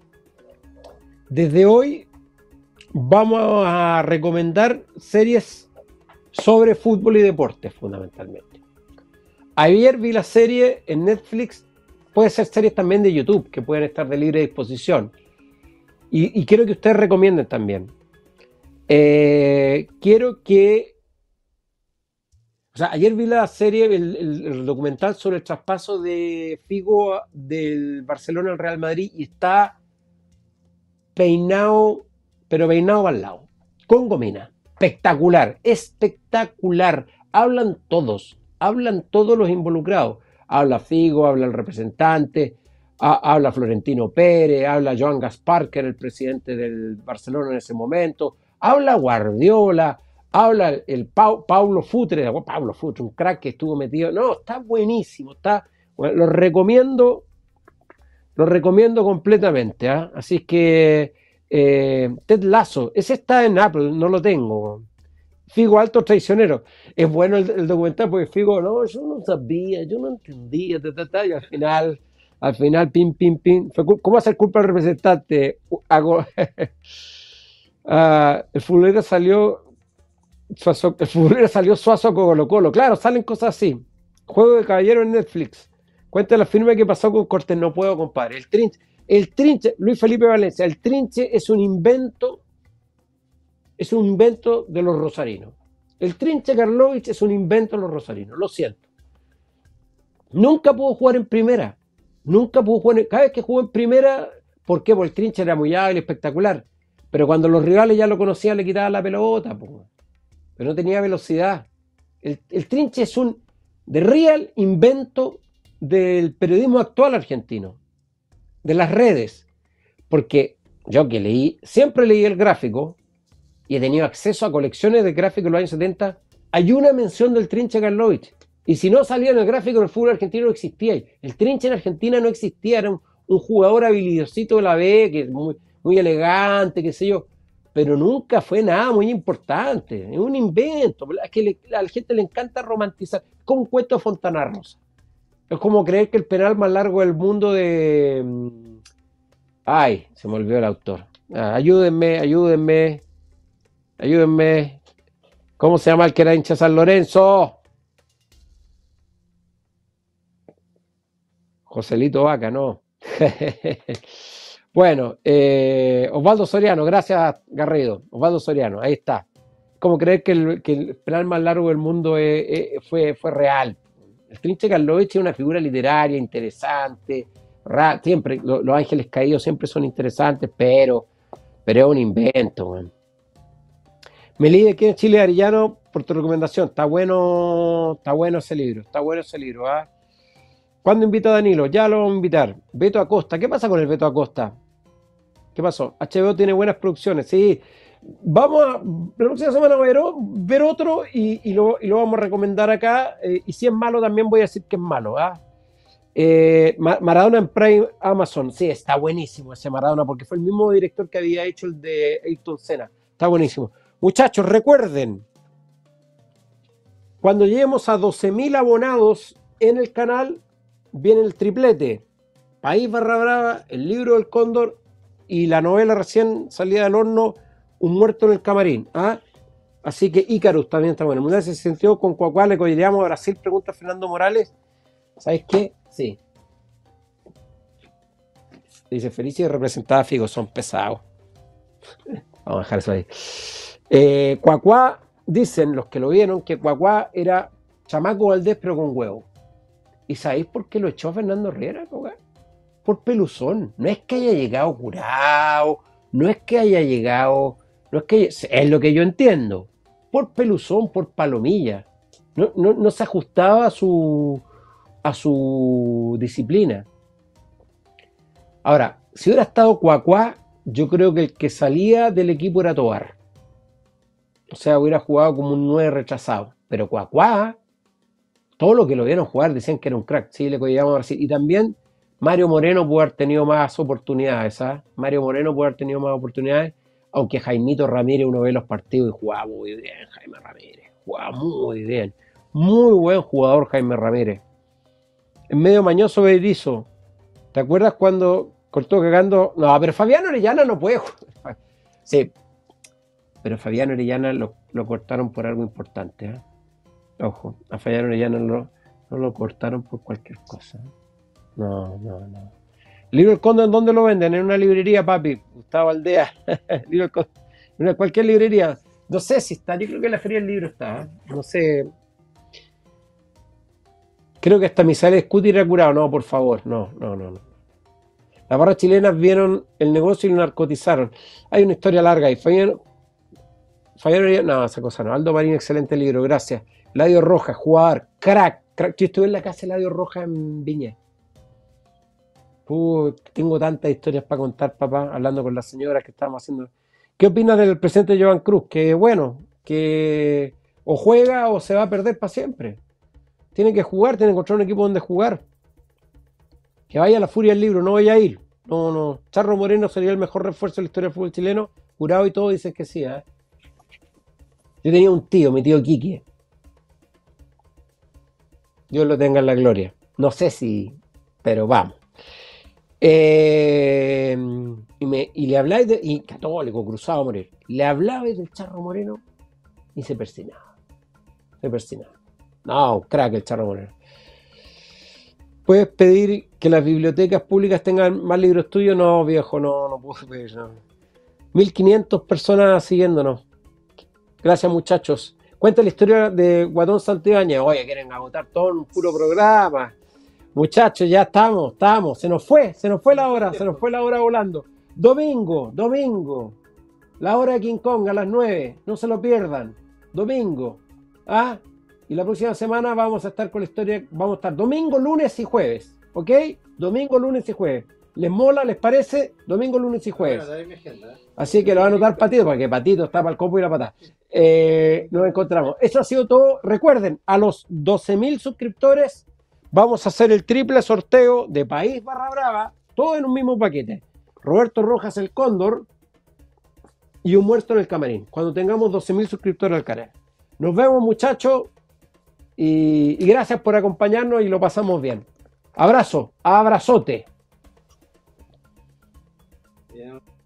desde hoy vamos a recomendar series sobre fútbol y deportes, fundamentalmente. Ayer vi la serie en Netflix, puede ser series también de YouTube, que pueden estar de libre disposición. Y, y quiero que ustedes recomienden también. Eh, quiero que O sea, ayer vi la serie, el, el- el documental sobre el traspaso de Figo del Barcelona al Real Madrid y está peinado, pero peinado al lado, con gomina. Espectacular, espectacular. Hablan todos, hablan todos los involucrados. Habla Figo, habla el representante, ha- habla Florentino Pérez, habla Joan Gaspar, que era el presidente del Barcelona en ese momento, habla Guardiola, habla el, el Pau- Paulo Futre, oh, Paulo Futre, un crack que estuvo metido. No, está buenísimo, está, bueno, lo recomiendo, lo recomiendo completamente, ¿ah? Así que eh, Ted Lasso, ese está en Apple, no lo tengo. Figo Alto Traicionero. Es bueno el, el documental porque Figo, no, yo no sabía, yo no entendía, ta, ta, ta, y al final, al final, pim, pim, pim. Fue, cu- ¿cómo hacer culpa al representante? Hago, ah, el futbolero salió, Suazo, el futbolero salió Suazo con Colo Colo. Claro, salen cosas así. Juego de caballero en Netflix. Cuenta la firma que pasó con Cortés. No puedo, compadre. El trinche, el trinche, Luis Felipe Valencia, el trinche es un invento, es un invento de los rosarinos. El trinche Karlovich es un invento de los rosarinos. Lo siento. Nunca pudo jugar en primera. Nunca pudo jugar en, cada vez que jugó en primera, ¿por qué? Porque el trinche era muy hábil, espectacular. Pero cuando los rivales ya lo conocían, le quitaban la pelota, pues. Pero no tenía velocidad. El, el trinche es un de real invento del periodismo actual argentino, de las redes. Porque yo que leí, siempre leí el gráfico y he tenido acceso a colecciones de gráficos de los años setenta, hay una mención del trinche Karlovich. Y si no salía en el gráfico, en el fútbol argentino no existía. El trinche en Argentina no existía, era un, un jugador habilidosito de la B, que es muy, muy elegante, qué sé yo, pero nunca fue nada muy importante. Es un invento. Es que le, a la gente le encanta romantizar. Es como un cuento de Fontana Rosa. Es como creer que el penal más largo del mundo de... Ay, se me olvidó el autor. Ah, ayúdenme, ayúdenme, ayúdenme. ¿Cómo se llama el que era hincha San Lorenzo? Joselito Vaca, no. Bueno, eh, Osvaldo Soriano, gracias Garrido. Osvaldo Soriano, ahí está. Como creer que el, que el penal más largo del mundo es, es, fue, fue real. El trinche Karlovich es una figura literaria interesante. Ra, siempre, lo, los ángeles caídos siempre son interesantes, pero, pero es un invento, man. Melí de aquí en Chile Arellano, por tu recomendación. Está bueno, está bueno ese libro, está bueno ese libro, ¿ah? ¿Cuándo invito a Danilo? Ya lo vamos a invitar. Beto Acosta, ¿qué pasa con el Beto Acosta? ¿Qué pasó? H B O tiene buenas producciones, sí. Vamos a, la próxima semana ver, ver otro y, y, lo, y, lo, vamos a recomendar acá. Eh, y si es malo, también voy a decir que es malo. ¿Ah? Eh, Maradona en Prime Amazon. Sí, está buenísimo ese Maradona, porque fue el mismo director que había hecho el de Ayrton Senna. Está buenísimo. Muchachos, recuerden, cuando lleguemos a doce mil abonados en el canal, viene el triplete. País Barra Brava, el libro del Cóndor y la novela recién salida del horno, Un muerto en el camarín. ¿Ah? Así que Ícarus también está bueno. En ese sentido, con Cuacuá le cogeríamos a Brasil, pregunta Fernando Morales. ¿Sabes qué? Sí. Dice Felicia y representada Figo, son pesados. Vamos a dejar eso ahí. Eh, Cuacuá, dicen los que lo vieron, que Cuacuá era Chamaco Valdés, pero con huevo. ¿Y sabéis por qué lo echó Fernando Herrera, Cuacuá? Por peluzón. No es que haya llegado curado, no es que haya llegado, no es que, es lo que yo entiendo, por peluzón, por palomilla. No, no, no se ajustaba a su, a su disciplina. Ahora, si hubiera estado Cuacuá, yo creo que el que salía del equipo era Tobar. O sea, hubiera jugado como un nueve rechazado. Pero Cuacuá, todo lo que lo vieron jugar decían que era un crack. Sí, le cogíamos a Brasil. Y también Mario Moreno pudo haber tenido más oportunidades. ¿sabes? Mario Moreno pudo haber tenido más oportunidades. Aunque Jaimito Ramírez, uno ve los partidos y jugaba muy bien. Jaime Ramírez, jugaba muy bien. Muy buen jugador Jaime Ramírez. En medio mañoso Berizzo. ¿Te acuerdas cuando cortó cagando? No, pero Fabián Orellana no puede jugar. Sí, pero Fabián Orellana lo, lo cortaron por algo importante. ¿eh? Ojo, a Fabián Orellana no, no lo cortaron por cualquier cosa. No, no, no. ¿El libro del Cóndor en dónde lo venden? En una librería, papi. Gustavo Aldea. libro del en cualquier librería. No sé si está, yo creo que en la Feria del Libro está. ¿eh? No sé. Creo que hasta Misael Scuti era curado. No, por favor, no, no, no, no. Las barras chilenas vieron el negocio y lo narcotizaron. Hay una historia larga ahí. Fabián, Fabián, no, esa cosa no. Aldo Marín, excelente libro, gracias. Ladio Rojas, jugador, crack, crack. Yo estuve en la casa de Ladio Rojas en Viña. Uh, tengo tantas historias para contar, papá, hablando con las señoras que estábamos haciendo. ¿Qué opinas del presidente Joan Cruz? Que bueno, que o juega o se va a perder para siempre. Tiene que jugar, tiene que encontrar un equipo donde jugar. Que vaya a la furia del libro, no voy a ir. No, no. Charro Moreno sería el mejor refuerzo de la historia del fútbol chileno. Jurado y todo dicen que sí, ¿eh? Yo tenía un tío, mi tío Quique. Dios lo tenga en la gloria. No sé si, pero vamos. Eh, y, me, y le habláis de. Y católico, cruzado a morir. Le hablabais del Charro Moreno y se persinaba. Se persinaba. No, crack el Charro Moreno. ¿Puedes pedir que las bibliotecas públicas tengan más libros tuyos? No, viejo, no, no puedo pedir. No. mil quinientas personas siguiéndonos. Gracias, muchachos. Cuenta la historia de Guatón Santibáñez. Oye, quieren agotar todo en un puro programa. Muchachos, ya estamos, estamos. Se nos fue, se nos fue la hora, se nos fue la hora volando. Domingo, domingo. La hora de King Kong a las nueve. No se lo pierdan. Domingo. ¿Ah? Y la próxima semana vamos a estar con la historia. Vamos a estar domingo, lunes y jueves. ¿Ok? Domingo, lunes y jueves. ¿Les mola? ¿Les parece? Domingo, lunes y jueves. Así que lo va a anotar Patito, porque Patito está para el copo y la patada. Eh, nos encontramos. Eso ha sido todo. Recuerden, a los doce mil suscriptores vamos a hacer el triple sorteo de País Barra Brava, todo en un mismo paquete. Roberto Rojas, el Cóndor, y un muerto en el camarín, cuando tengamos doce mil suscriptores al canal. Nos vemos, muchachos, y, y gracias por acompañarnos y lo pasamos bien. Abrazo, abrazote. Bien.